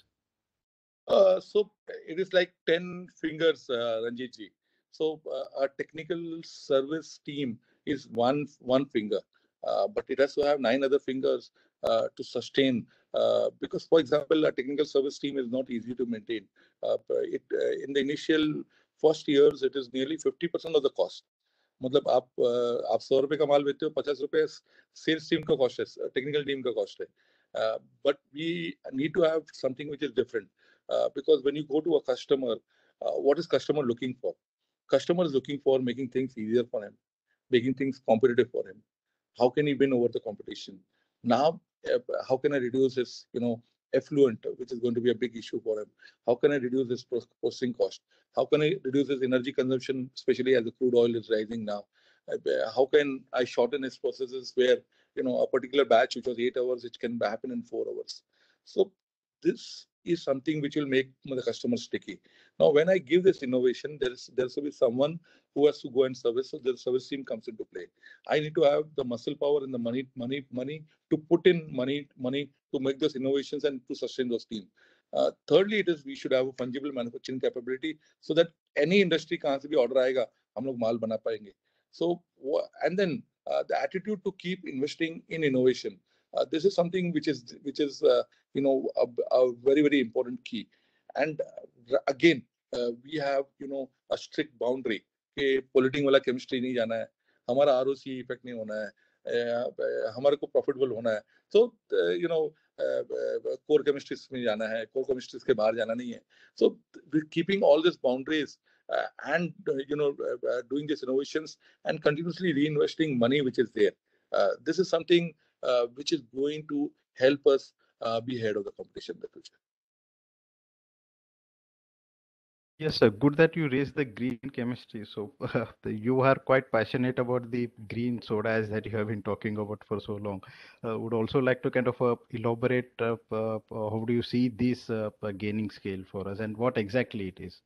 Uh, so it is like ten fingers, uh, Ranjit ji. So uh, a technical service team is one one finger, uh, but it has to have nine other fingers uh, to sustain. Uh, because, for example, a technical service team is not easy to maintain. Uh, it uh, in the initial first years, it is nearly fifty percent of the cost. मतलब आप uh, आप सौ रुपए का माल बेचते हो, पचास रुपए सेल्स टीम का कॉस्ट है, टेक्निकल टीम का कॉस्ट है. But we need to have something which is different. Uh, because when you go to a customer, uh, what is customer looking for? Customer is looking for making things easier for him, making things competitive for him. How can he win over the competition? Now, uh, how can I reduce his, you know, effluent, which is going to be a big issue for him? How can I reduce his processing cost? How can I reduce his energy consumption, especially as the crude oil is rising now? Uh, how can I shorten his processes where, you know, a particular batch which was eight hours, it can happen in four hours? So this is something which will make the customer sticky. Now, when I give this innovation, there is there will be someone who has to go and service. So the service team comes into play. I need to have the muscle power and the money, money, money to put in money, money to make those innovations and to sustain those teams. Uh, thirdly, it is we should have a fungible manufacturing capability so that any industry कहाँ से भी order आएगा, हम लोग माल बना पाएंगे. So and then uh, the attitude to keep investing in innovation. Uh, this is something which is which is uh, you know a, a very very important key. And uh, again, uh, we have you know a strict boundary. कि पोलिटिंग वाला chemistry नहीं जाना है, हमारा ROC effect नहीं होना है, हमारे को प्रॉफिटेबल होना है. तो यू नो कोर केमिस्ट्रीज में जाना है, कोर केमिस्ट्रीज के बाहर जाना नहीं है. So keeping all this boundaries and uh, you know uh, uh, doing these innovations and continuously reinvesting money which is there. Uh, this is something uh, which is going to help us uh, be ahead of the competition in the future. Yes, sir. Good that you raised the green chemistry. So uh, you are quite passionate about the green sodas that you have been talking about for so long. Uh, would also like to kind of uh, elaborate uh, uh, how do you see this uh, gaining scale for us and what exactly it is?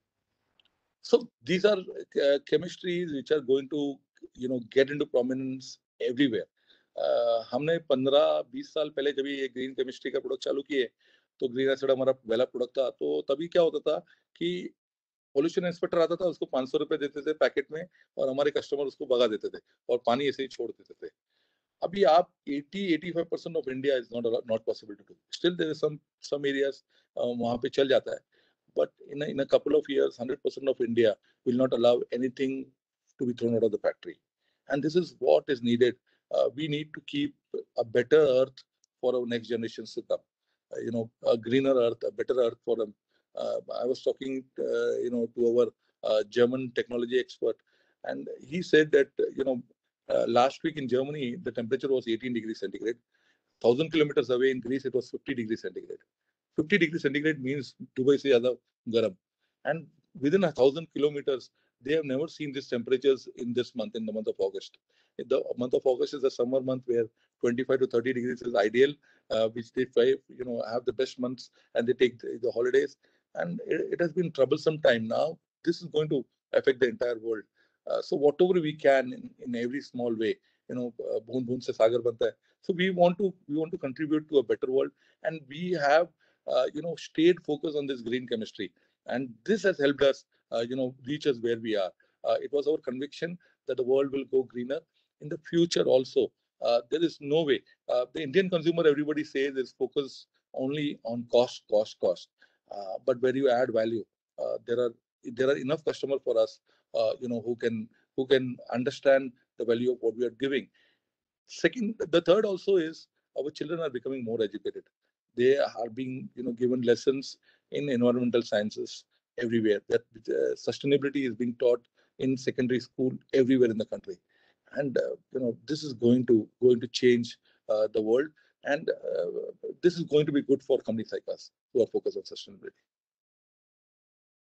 So these are uh, chemistries which are going to you know get into prominence everywhere. Uh, हमने पंद्रह बीस साल पहले जब ये green chemistry का product चालू किए तो ग्रीन एसिड हमारा पहला प्रोडक्ट था. तो तभी क्या होता था कि पोल्यूशन इंस्पेक्टर आता था, उसको पाँच सौ रुपए देते थे पैकेट में और हमारे कस्टमर उसको भगा देते थे और पानी ऐसे ही छोड़ देते थे. अभी आप eighty to eighty-five percent of India is not not possible to do. Still there is some some areas uh, वहाँ पे चल जाता है. But in a, in a couple of years, one hundred percent of India will not allow anything to be thrown out of the factory. And this is what is needed. Uh, we need to keep a better earth for our next generations to come. Uh, you know, a greener earth, a better earth for them. Uh, I was talking, uh, you know, to our uh, German technology expert, and he said that, uh, you know, uh, last week in Germany, the temperature was eighteen degrees centigrade. one thousand kilometers away in Greece, it was fifty degrees centigrade. fifty degrees centigrade means Dubai se zyada garam. And within a thousand kilometers, they have never seen these temperatures in this month, in the month of August. The month of August is a summer month where twenty-five to thirty degrees is ideal, uh, which they five, you know, have the best months and they take the, the holidays. And it, it has been troublesome time. Now this is going to affect the entire world. Uh, so whatever we can in, in every small way, you know, uh, boon boon se sagar banta hai. So we want to we want to contribute to a better world, and we have uh, you know stayed focused on this green chemistry, and this has helped us uh, you know reach us where we are. Uh, it was our conviction that the world will go greener in the future also. Uh, there is no way. Uh, the Indian consumer, everybody says, is focused only on cost, cost, cost. Uh, but where you add value, uh, there are there are enough customers for us, uh, you know, who can who can understand the value of what we are giving. Second, the third also is our children are becoming more educated. They are being, you know, given lessons in environmental sciences everywhere. That uh, sustainability is being taught in secondary school everywhere in the country, and uh, you know, this is going to going to change uh, the world, and uh, this is going to be good for companies like us who are focused on sustainability.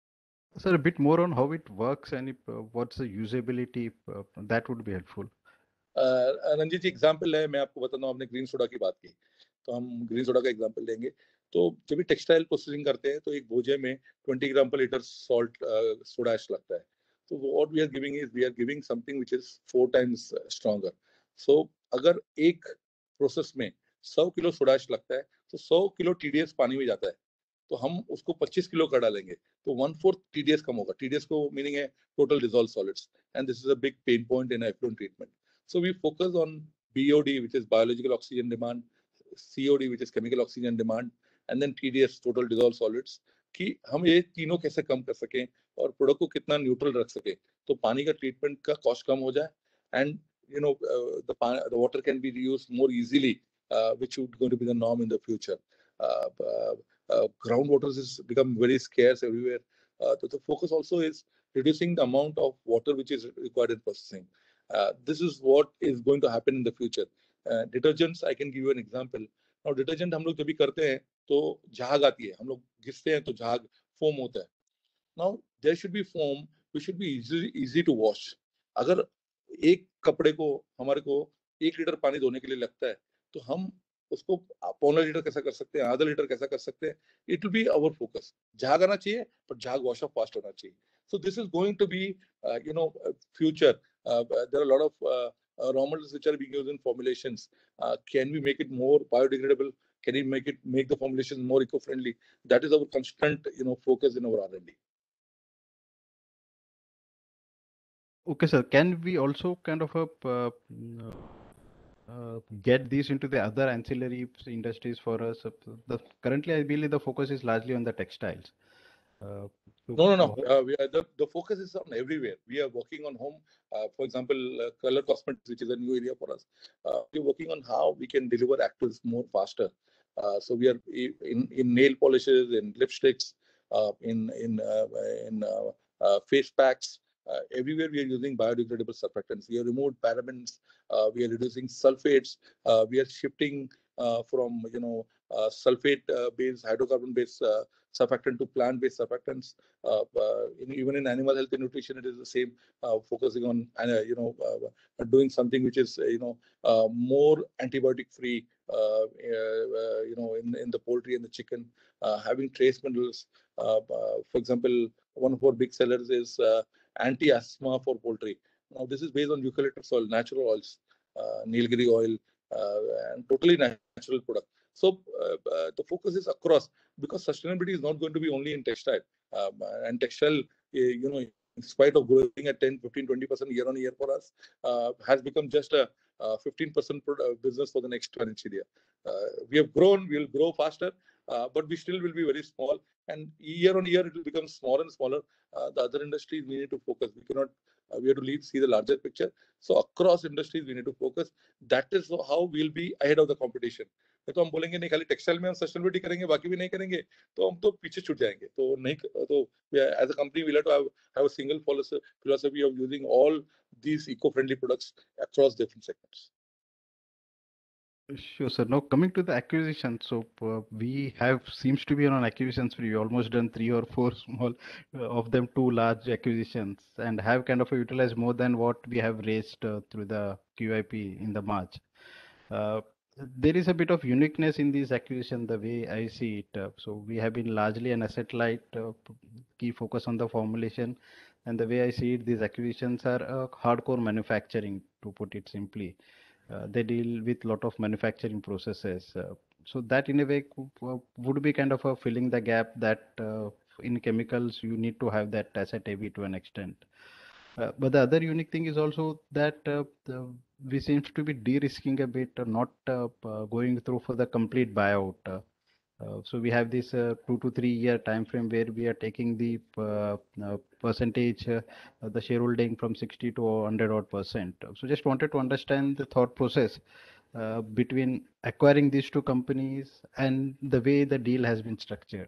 Sir, a bit more on how it works and if, uh, what's the usability, uh, that would be helpful. Ranjit ji example है, मैं आपको बताता हूँ, आपने green soda की बात की, तो हम ग्रीन सोडा का एग्जाम्पल लेंगे। तो जब भी टेक्सटाइल प्रोसेसिंग करते हैं तो एक भोजे में ट्वेंटी ग्राम पर लीटर सॉल्ट सोडा ऐश लगता है। तो what we are giving is we are giving something which is four times stronger. So अगर एक प्रोसेस में सौ किलो सोडा ऐश लगता है तो सौ किलो टीडीएस पानी में जाता है, तो हम उसको पच्चीस किलो का डालेंगे तो वन फोर्थ टीडीएस कम होगा। टीडीएस को मीनिंग है total dissolve solids, and this is a big pain point in effluent treatment. So we focus on B O D, which is biological oxygen demand, C O D, which is chemical oxygen demand, and then T D S, total dissolved solids, कि हम ये तीनों कैसे कम कर सकें और product को कितना न्यूट्रल रख सकें तो पानी का ट्रीटमेंट का कॉस्ट कम हो जाए, and you know the the water can be reused more easily, which would going to be the norm in the future. Uh, uh, uh, groundwater has become very scarce everywhere. Uh, so the focus also is reducing the amount of water which is required in processing. Uh, this is what is going to happen in the future. Uh, detergents, I can give you an example. Now, detergent हम लोग जब भी करते हैं तो झाग आती है, हम लोग घिसते हैं तो झाग फोम होता है। Now, there should be foam which should be easy easy to wash. अगर एक कपड़े को हमारे को एक लीटर पानी धोने के लिए लगता है तो हम उसको पौना लीटर कैसा कर सकते हैं, आधा लीटर कैसा कर सकते हैं, it will be our focus. झाग आना चाहिए पर झाग वॉश ऑफ फास्ट होना चाहिए। So this is going to be, uh, you know, uh, future. Uh, there are a lot of uh, uh, raw materials which are being used in formulations. Uh, can we make it more biodegradable? Can we make it make the formulations more eco-friendly? That is our constant, you know, focus in our R and D. Okay, sir. Can we also kind of uh, uh, uh, get these into the other ancillary industries for us? Uh, The currently, I believe the focus is largely on the textiles. Uh, so No, no, no. what- Uh, we are, the, the focus is on everywhere. We are working on home. Uh, for example, uh, color cosmetics, which is a new area for us. Uh, we're working on how we can deliver actives more faster. Uh, so we are in, in nail polishes, in lipsticks, uh, in in uh, in uh, uh, face packs. Uh, everywhere we are using biodegradable surfactants. We have removed parabens. Uh, we are reducing sulfates. Uh, we are shifting uh, from you know uh, sulfate-based, hydrocarbon-based uh, surfactant to plant-based surfactants. Uh, uh, in, even in animal health and nutrition, it is the same, uh, focusing on, uh, you know, uh, doing something which is, uh, you know, uh, more antibiotic-free, uh, uh, you know, in, in the poultry and the chicken, uh, having trace minerals. Uh, uh, for example, one of our big sellers is uh, anti-asthma for poultry. Now, this is based on eucalyptus oil, natural oils, uh, Nilgiri oil, uh, and totally natural product. So uh, uh, the focus is across, because sustainability is not going to be only in textile. Um, and textile, you know, in spite of growing at ten, fifteen, twenty percent year on year for us, uh, has become just a uh, fifteen percent business for the next financial year. Uh, we have grown, we will grow faster, uh, but we still will be very small. And year on year, it will become smaller and smaller. Uh, the other industries, we need to focus. We cannot, uh, we have to leave, see the larger picture. So across industries, we need to focus. That is how we'll be ahead of the competition. तो हम बोलेंगे नहीं खाली textile में हम sustainability करेंगे बाकी भी नहीं करेंगे तो हम तो पीछे छूट जाएंगे। तो नहीं, तो as a company we have to have a single philosophy of using all these eco-friendly products across different segments. Sure, sir. Now coming to the acquisition, so uh, we have seems to be on an acquisition spree. We almost done three or four small, uh, of them two large acquisitions, and have kind of utilized more than what we have raised uh, through the Q I P in the March. Uh, there is a bit of uniqueness in this acquisition, the way I see it. Uh, so we have been largely an asset light, uh, key focus on the formulation, and the way I see it, these acquisitions are uh, hardcore manufacturing, to put it simply. Uh, they deal with lot of manufacturing processes. Uh, so that in a way would be kind of a filling the gap that uh, in chemicals you need to have that asset heavy to an extent. Uh, but the other unique thing is also that uh, the, we seems to be de-risking a bit, uh, not uh, uh, going through for the complete buyout. Uh, uh, so we have this uh, two to three year time frame where we are taking the uh, uh, percentage, uh, the shareholding from sixty to one hundred odd percent. So just wanted to understand the thought process uh, between acquiring these two companies and the way the deal has been structured.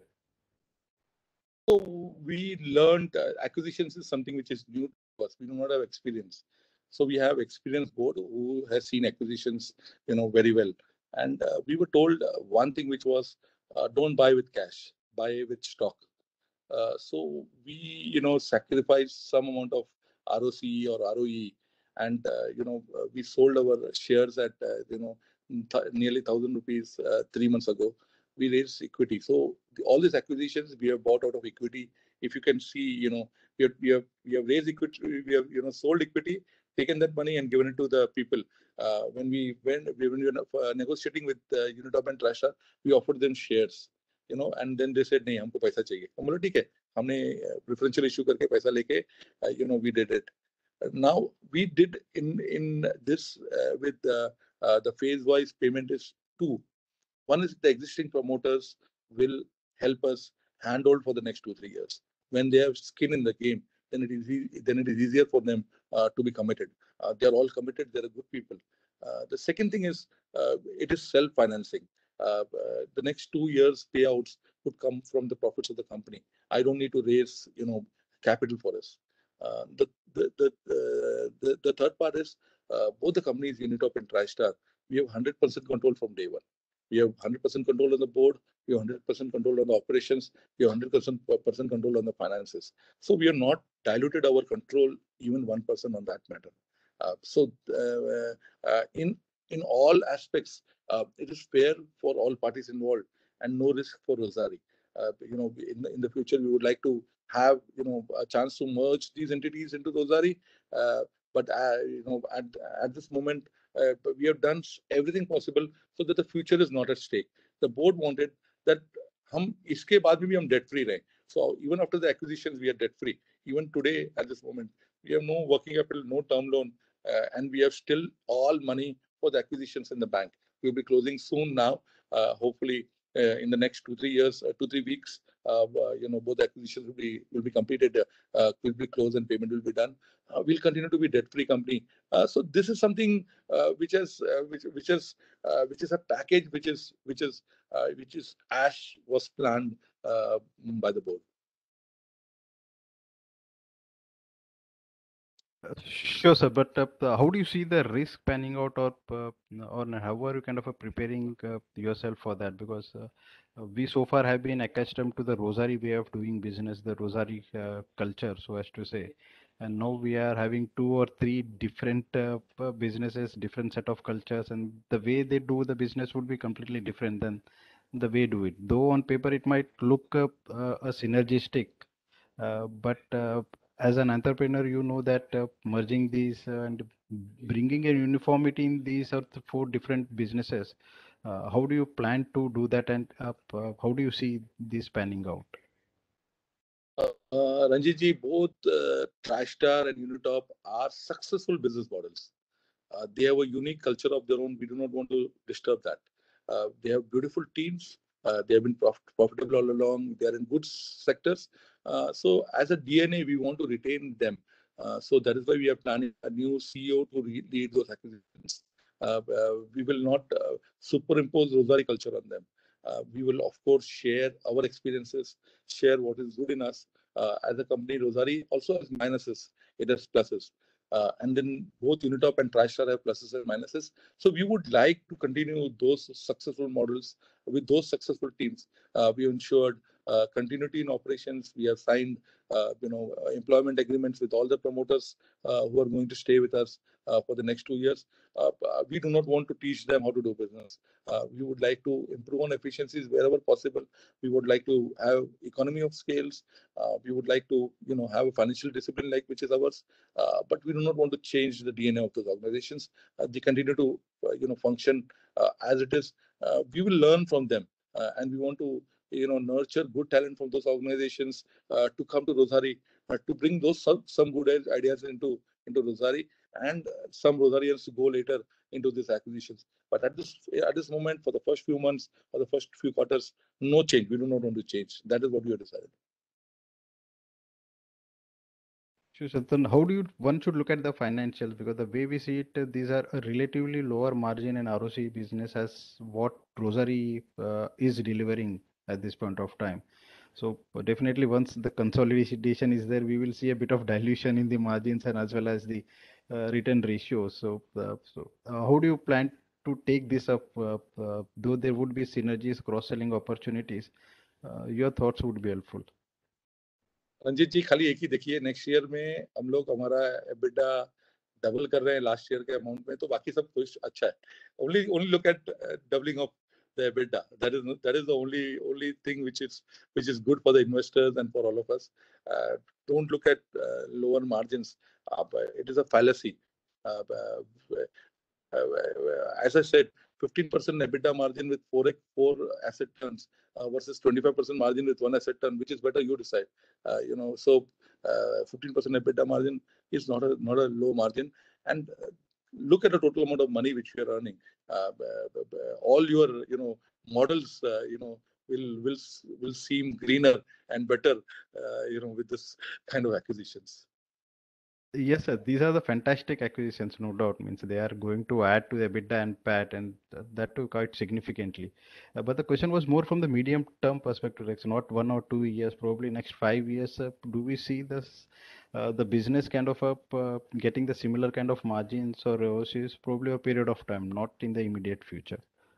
So we learned uh, acquisitions is something which is new to us. We do not have experience. So we have experienced board who has seen acquisitions, you know, very well. And uh, we were told uh, one thing which was, uh, don't buy with cash, buy with stock. Uh, so we, you know, sacrificed some amount of R O C E or R O E, and uh, you know, uh, we sold our shares at uh, you know th- nearly thousand rupees uh, three months ago. We raised equity. So the, all these acquisitions we have bought out of equity. If you can see, you know, we have we have, we have raised equity, we have, you know, sold equity, taken that money and given it to the people. Uh, when we when we when we were uh, negotiating with uh, Unitop and Trashta, we offered them shares, you know, and then they said नहीं हमको पैसा चाहिए. हम बोले ठीक है, हमने preferential issue करके पैसा लेके, uh, you know, we did it. Uh, Now we did in in this uh, with uh, uh, the phase wise payment is two. One is the existing promoters will help us handhold for the next two three years. When they have skin in the game, then it is e- then it is easier for them uh, to be committed. Uh, they are all committed. They are good people. Uh, the second thing is uh, it is self financing. Uh, uh, the next two years payouts would come from the profits of the company. I don't need to raise, you know, capital for us. Uh, the, the, the, uh, the the third part is uh, both the companies, Unitop and TriStar, we have one hundred percent control from day one. We have one hundred percent control on the board. We have one hundred percent control on the operations. We have one hundred percent control on the finances. So we have not diluted our control even one percent on that matter. Uh, so uh, uh, in in all aspects, uh, it is fair for all parties involved and no risk for Rossari. Uh, you know, in the, in the future, we would like to have, you know, a chance to merge these entities into Rossari. Uh, but uh, you know, at at this moment, uh, we have done everything possible so that the future is not at stake. The board wanted that हम इसके बाद भी हम debt free रहे. So even after the acquisitions, we are debt free. Even today, at this moment, we have no working capital, no term loan, uh, and we have still all money for the acquisitions in the bank. We'll be closing soon now, uh, hopefully uh, in the next two three years, uh, two three weeks. Uh, uh, you know, both acquisitions will be will be completed, uh, will be closed, and payment will be done. Uh, we'll continue to be debt free company. Uh, so this is something uh, which has uh, which which is uh, which is a package which is which is uh, which is as was planned uh, by the board. Uh, Sure, sir. But uh, uh, how do you see the risk panning out, or uh, or how are you kind of uh, preparing uh, yourself for that? Because uh, uh, we so far have been accustomed to the Rosary way of doing business, the Rosary uh, culture, so as to say, and now we are having two or three different uh, uh, businesses, different set of cultures, and the way they do the business would be completely different than the way do it. Though on paper it might look uh, uh, a synergistic, uh, but uh, as an entrepreneur, you know that uh, merging these uh, and bringing a uniformity in these are the four different businesses. Uh, how do you plan to do that, and uh, uh, how do you see this panning out? Uh, uh, Ranjit ji, both uh, TriStar and Unitop are successful business models. Uh, they have a unique culture of their own. We do not want to disturb that. Uh, they have beautiful teams. Uh, they have been prof- profitable all along. They are in good sectors. Uh, so as a D N A, we want to retain them. Uh, so that is why we are planning a new C E O to re- lead those acquisitions. Uh, uh, we will not uh, superimpose Rosari culture on them. Uh, we will, of course, share our experiences, share what is good in us. Uh, as a company, Rosari also has minuses. It has pluses. Uh, and then both Unitop and TriStar have pluses and minuses. So we would like to continue those successful models with those successful teams. Uh, we ensured uh, continuity in operations. We have signed, uh, you know, uh, employment agreements with all the promoters uh, who are going to stay with us uh, for the next two years. Uh, uh, we do not want to teach them how to do business. Uh, we would like to improve on efficiencies wherever possible. We would like to have economy of scales. Uh, we would like to, you know, have a financial discipline like which is ours. Uh, but we do not want to change the D N A of those organizations. Uh, they continue to, uh, you know, function uh, as it is. Uh, we will learn from them, uh, and we want to, you know, nurture good talent from those organizations uh, to come to Rosari, uh, to bring those some, some good ideas into into Rosari, and uh, some Rosarians to go later into these acquisitions. But at this at this moment, for the first few months or the first few quarters, no change. We do not want to change. That is what we have decided. Sure, sir. Then how do you one should look at the financials, because the way we see it, uh, these are a relatively lower margin and R O C business as what Rosary uh, is delivering at this point of time. So uh, definitely once the consolidation is there, we will see a bit of dilution in the margins and as well as the uh, return ratios. So, uh, so uh, how do you plan to take this up? Uh, uh, though there would be synergies, cross-selling opportunities, uh, your thoughts would be helpful. Ranjit जी खाली एक ही देखिए, next year में हम लोग हमारा EBITDA double कर रहे हैं लास्ट ईयर के अमाउंट में, तो बाकी सब कुछ अच्छा है. Only only look at doubling of the EBITDA. That is that is the only only thing which is which is good for the investors and for all of us. Uh, don't look at uh, lower margins. Uh, it is a fallacy. Uh, uh, uh, as I said, fifteen percent EBITDA margin with four four asset turns uh, versus twenty-five percent margin with one asset turn, which is better, you decide. Uh, you know, so uh, fifteen percent EBITDA margin is not a not a low margin, and uh, look at the total amount of money which you are earning. Uh, all your you know models uh, you know will will will seem greener and better uh, you know with this kind of acquisitions. Yes, sir. These are the fantastic acquisitions, no doubt. Means they are going to add to the EBITDA and P A T, and th- that too quite significantly. Uh, but the question was more from the medium-term perspective, like not one or two years, probably next five years. Uh, do we see this, uh, the business kind of up, uh, getting the similar kind of margins or R O C Es? Probably a period of time, not in the immediate future.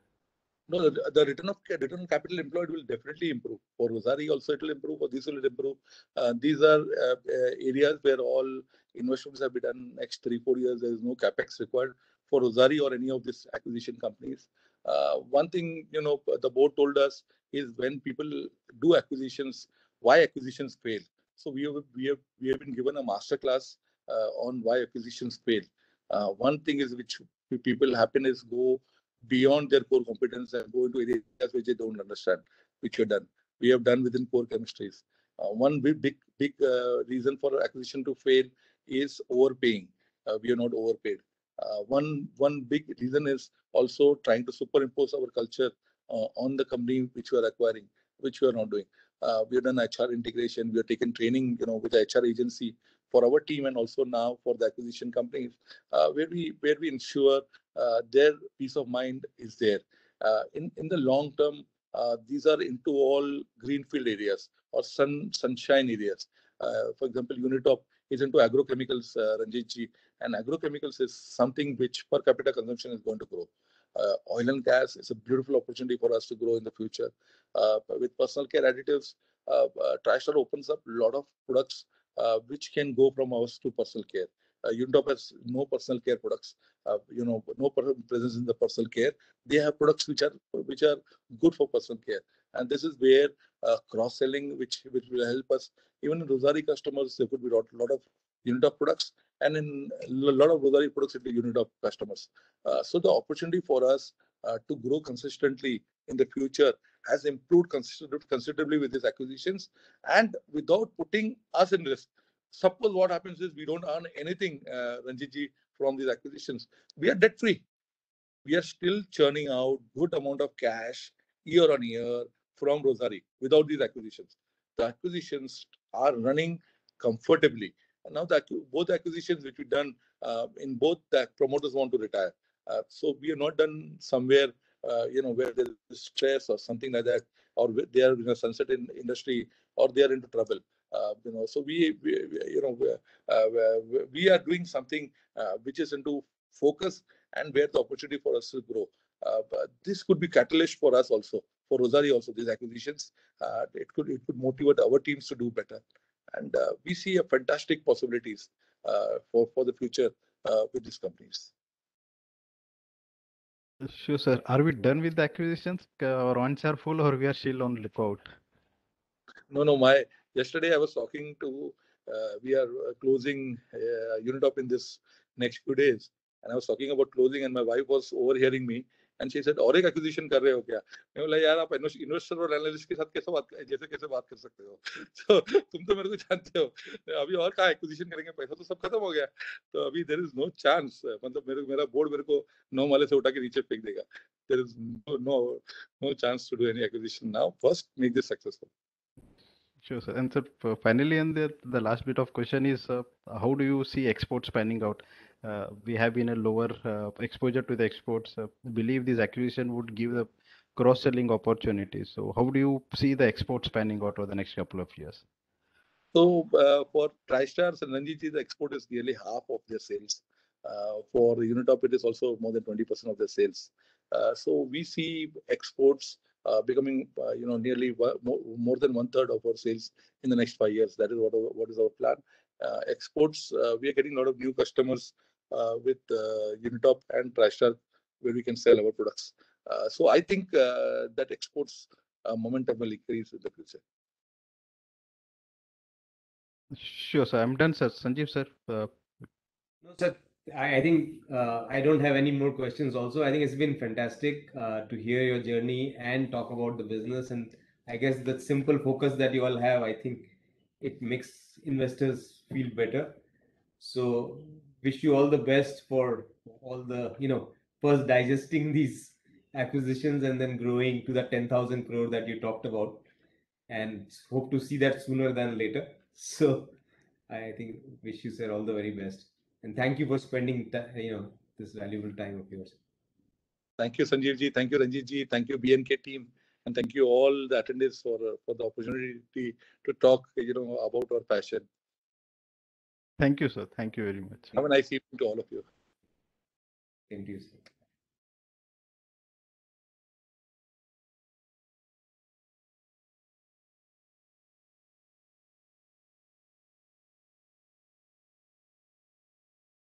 No, the, the return of return on capital employed will definitely improve. For Rossari also it will improve. For this will improve. Uh, these are uh, uh, areas where all investments have been done next three four years. There is no capex required for Rossari or any of these acquisition companies. Uh, one thing you know the board told us is when people do acquisitions, why acquisitions fail. So we have we have we have been given a master class uh, on why acquisitions fail. Uh, one thing is which people happen is go beyond their core competence and go into areas which they don't understand, which you've done. We have done within core chemistries. Uh, one big, big, big uh, reason for acquisition to fail is overpaying. Uh, we are not overpaid. Uh, one, one big reason is also trying to superimpose our culture uh, on the company which we are acquiring, which we are not doing. Uh, we have done H R integration. We have taken training, you know, with the H R agency for our team and also now for the acquisition companies, uh, where we where we ensure uh, their peace of mind is there. Uh, in in the long term, uh, these are into all greenfield areas or sun sunshine areas. Uh, for example, Unitop is into agrochemicals, uh, Ranjit ji, and agrochemicals is something which per capita consumption is going to grow. Uh, oil and gas is a beautiful opportunity for us to grow in the future. Uh, with personal care additives, uh, uh, TriStar opens up a lot of products uh, which can go from ours to personal care. Uh, Unitop has no personal care products, uh, you know, no presence in the personal care. They have products which are which are good for personal care, and this is where uh, cross selling, which which will help us. Even in Rossari customers, there could be a lot, lot of Unitop products, and in a lot of Rossari products, it will be Unitop customers. Uh, so the opportunity for us uh, to grow consistently in the future has improved considerably with these acquisitions and without putting us in risk. Suppose what happens is we don't earn anything, uh, Ranjit ji, from these acquisitions. We are debt free. We are still churning out good amount of cash year on year from Rossari without these acquisitions. The acquisitions are running comfortably. And now the, both acquisitions which we've done, uh, in both the promoters want to retire. Uh, so we are not done somewhere, uh, you know, where there is stress or something like that, or they are in a sunset in industry, or they are into trouble. Uh, you know, so we, we you know, uh, we are doing something uh, which is into focus and where the opportunity for us to grow. Uh, but this could be catalyst for us also, for Rossari also. These acquisitions, uh, it could it could motivate our teams to do better, and uh, we see a fantastic possibilities uh, for for the future uh, with these companies. Sure, sir. Are we done with the acquisitions? Uh, Our ones are full, or we are still on lookout? No, no. My yesterday I was talking to. Uh, we are uh, closing uh, Unitop in this next few days, and I was talking about closing, and my wife was overhearing me, and she said, "और एक acquisition कर रहे हो क्या?" मैं बोला यार आप इन्वेस्टर और एनालिस्ट के साथ कैसे बात जैसे कैसे बात कर सकते हो? तो तुम तो मेरे को जानते हो, अभी और क्या एक्विजिशन करेंगे, पैसा तो सब खत्म हो गया, तो अभी देयर इज नो चांस, मतलब मेरे मेरा बोर्ड मेरे को नौ माले से उठा के नीचे फेंक देगा. There is no no no chance to do any acquisition now. First, make this successful. Sure, sir. And sir, f- finally, and the, the last bit of question is, uh, how do you see exports panning out? Uh, we have been a lower uh, exposure to the exports. Uh, believe this acquisition would give the cross-selling opportunities. So how do you see the exports panning out over the next couple of years? So uh, for TriStars and Ranjit, the export is nearly half of their sales. Uh, for Unitop, it is also more than twenty percent of their sales. Uh, so we see exports uh, becoming, uh, you know, nearly one, more, more than one third of our sales in the next five years. That is what our, what is our plan. Uh, exports, uh, we are getting a lot of new customers uh, with uh, Unitop and Tristar, where we can sell our products. Uh, so I think uh, that exports uh, momentum will increase in the future. Sure, sir. I'm done, sir. Sanjeev, sir. Uh, No, sir. I, I think uh, I don't have any more questions. Also, I think it's been fantastic uh, to hear your journey and talk about the business. And I guess the simple focus that you all have, I think it makes investors feel better. So, wish you all the best for all the, you know, first digesting these acquisitions and then growing to the ten thousand crore that you talked about. And hope to see that sooner than later. So, I think wish you, sir, all the very best. And thank you for spending, you know, this valuable time of yours. Thank you, Sanjeev ji. Thank you, Ranjit ji. Thank you, B N K team, and thank you all the attendees for uh, for the opportunity to talk, you know, about our passion. thank you, sir. Thank you very much. Have a nice evening to all of you. Same to you, sir.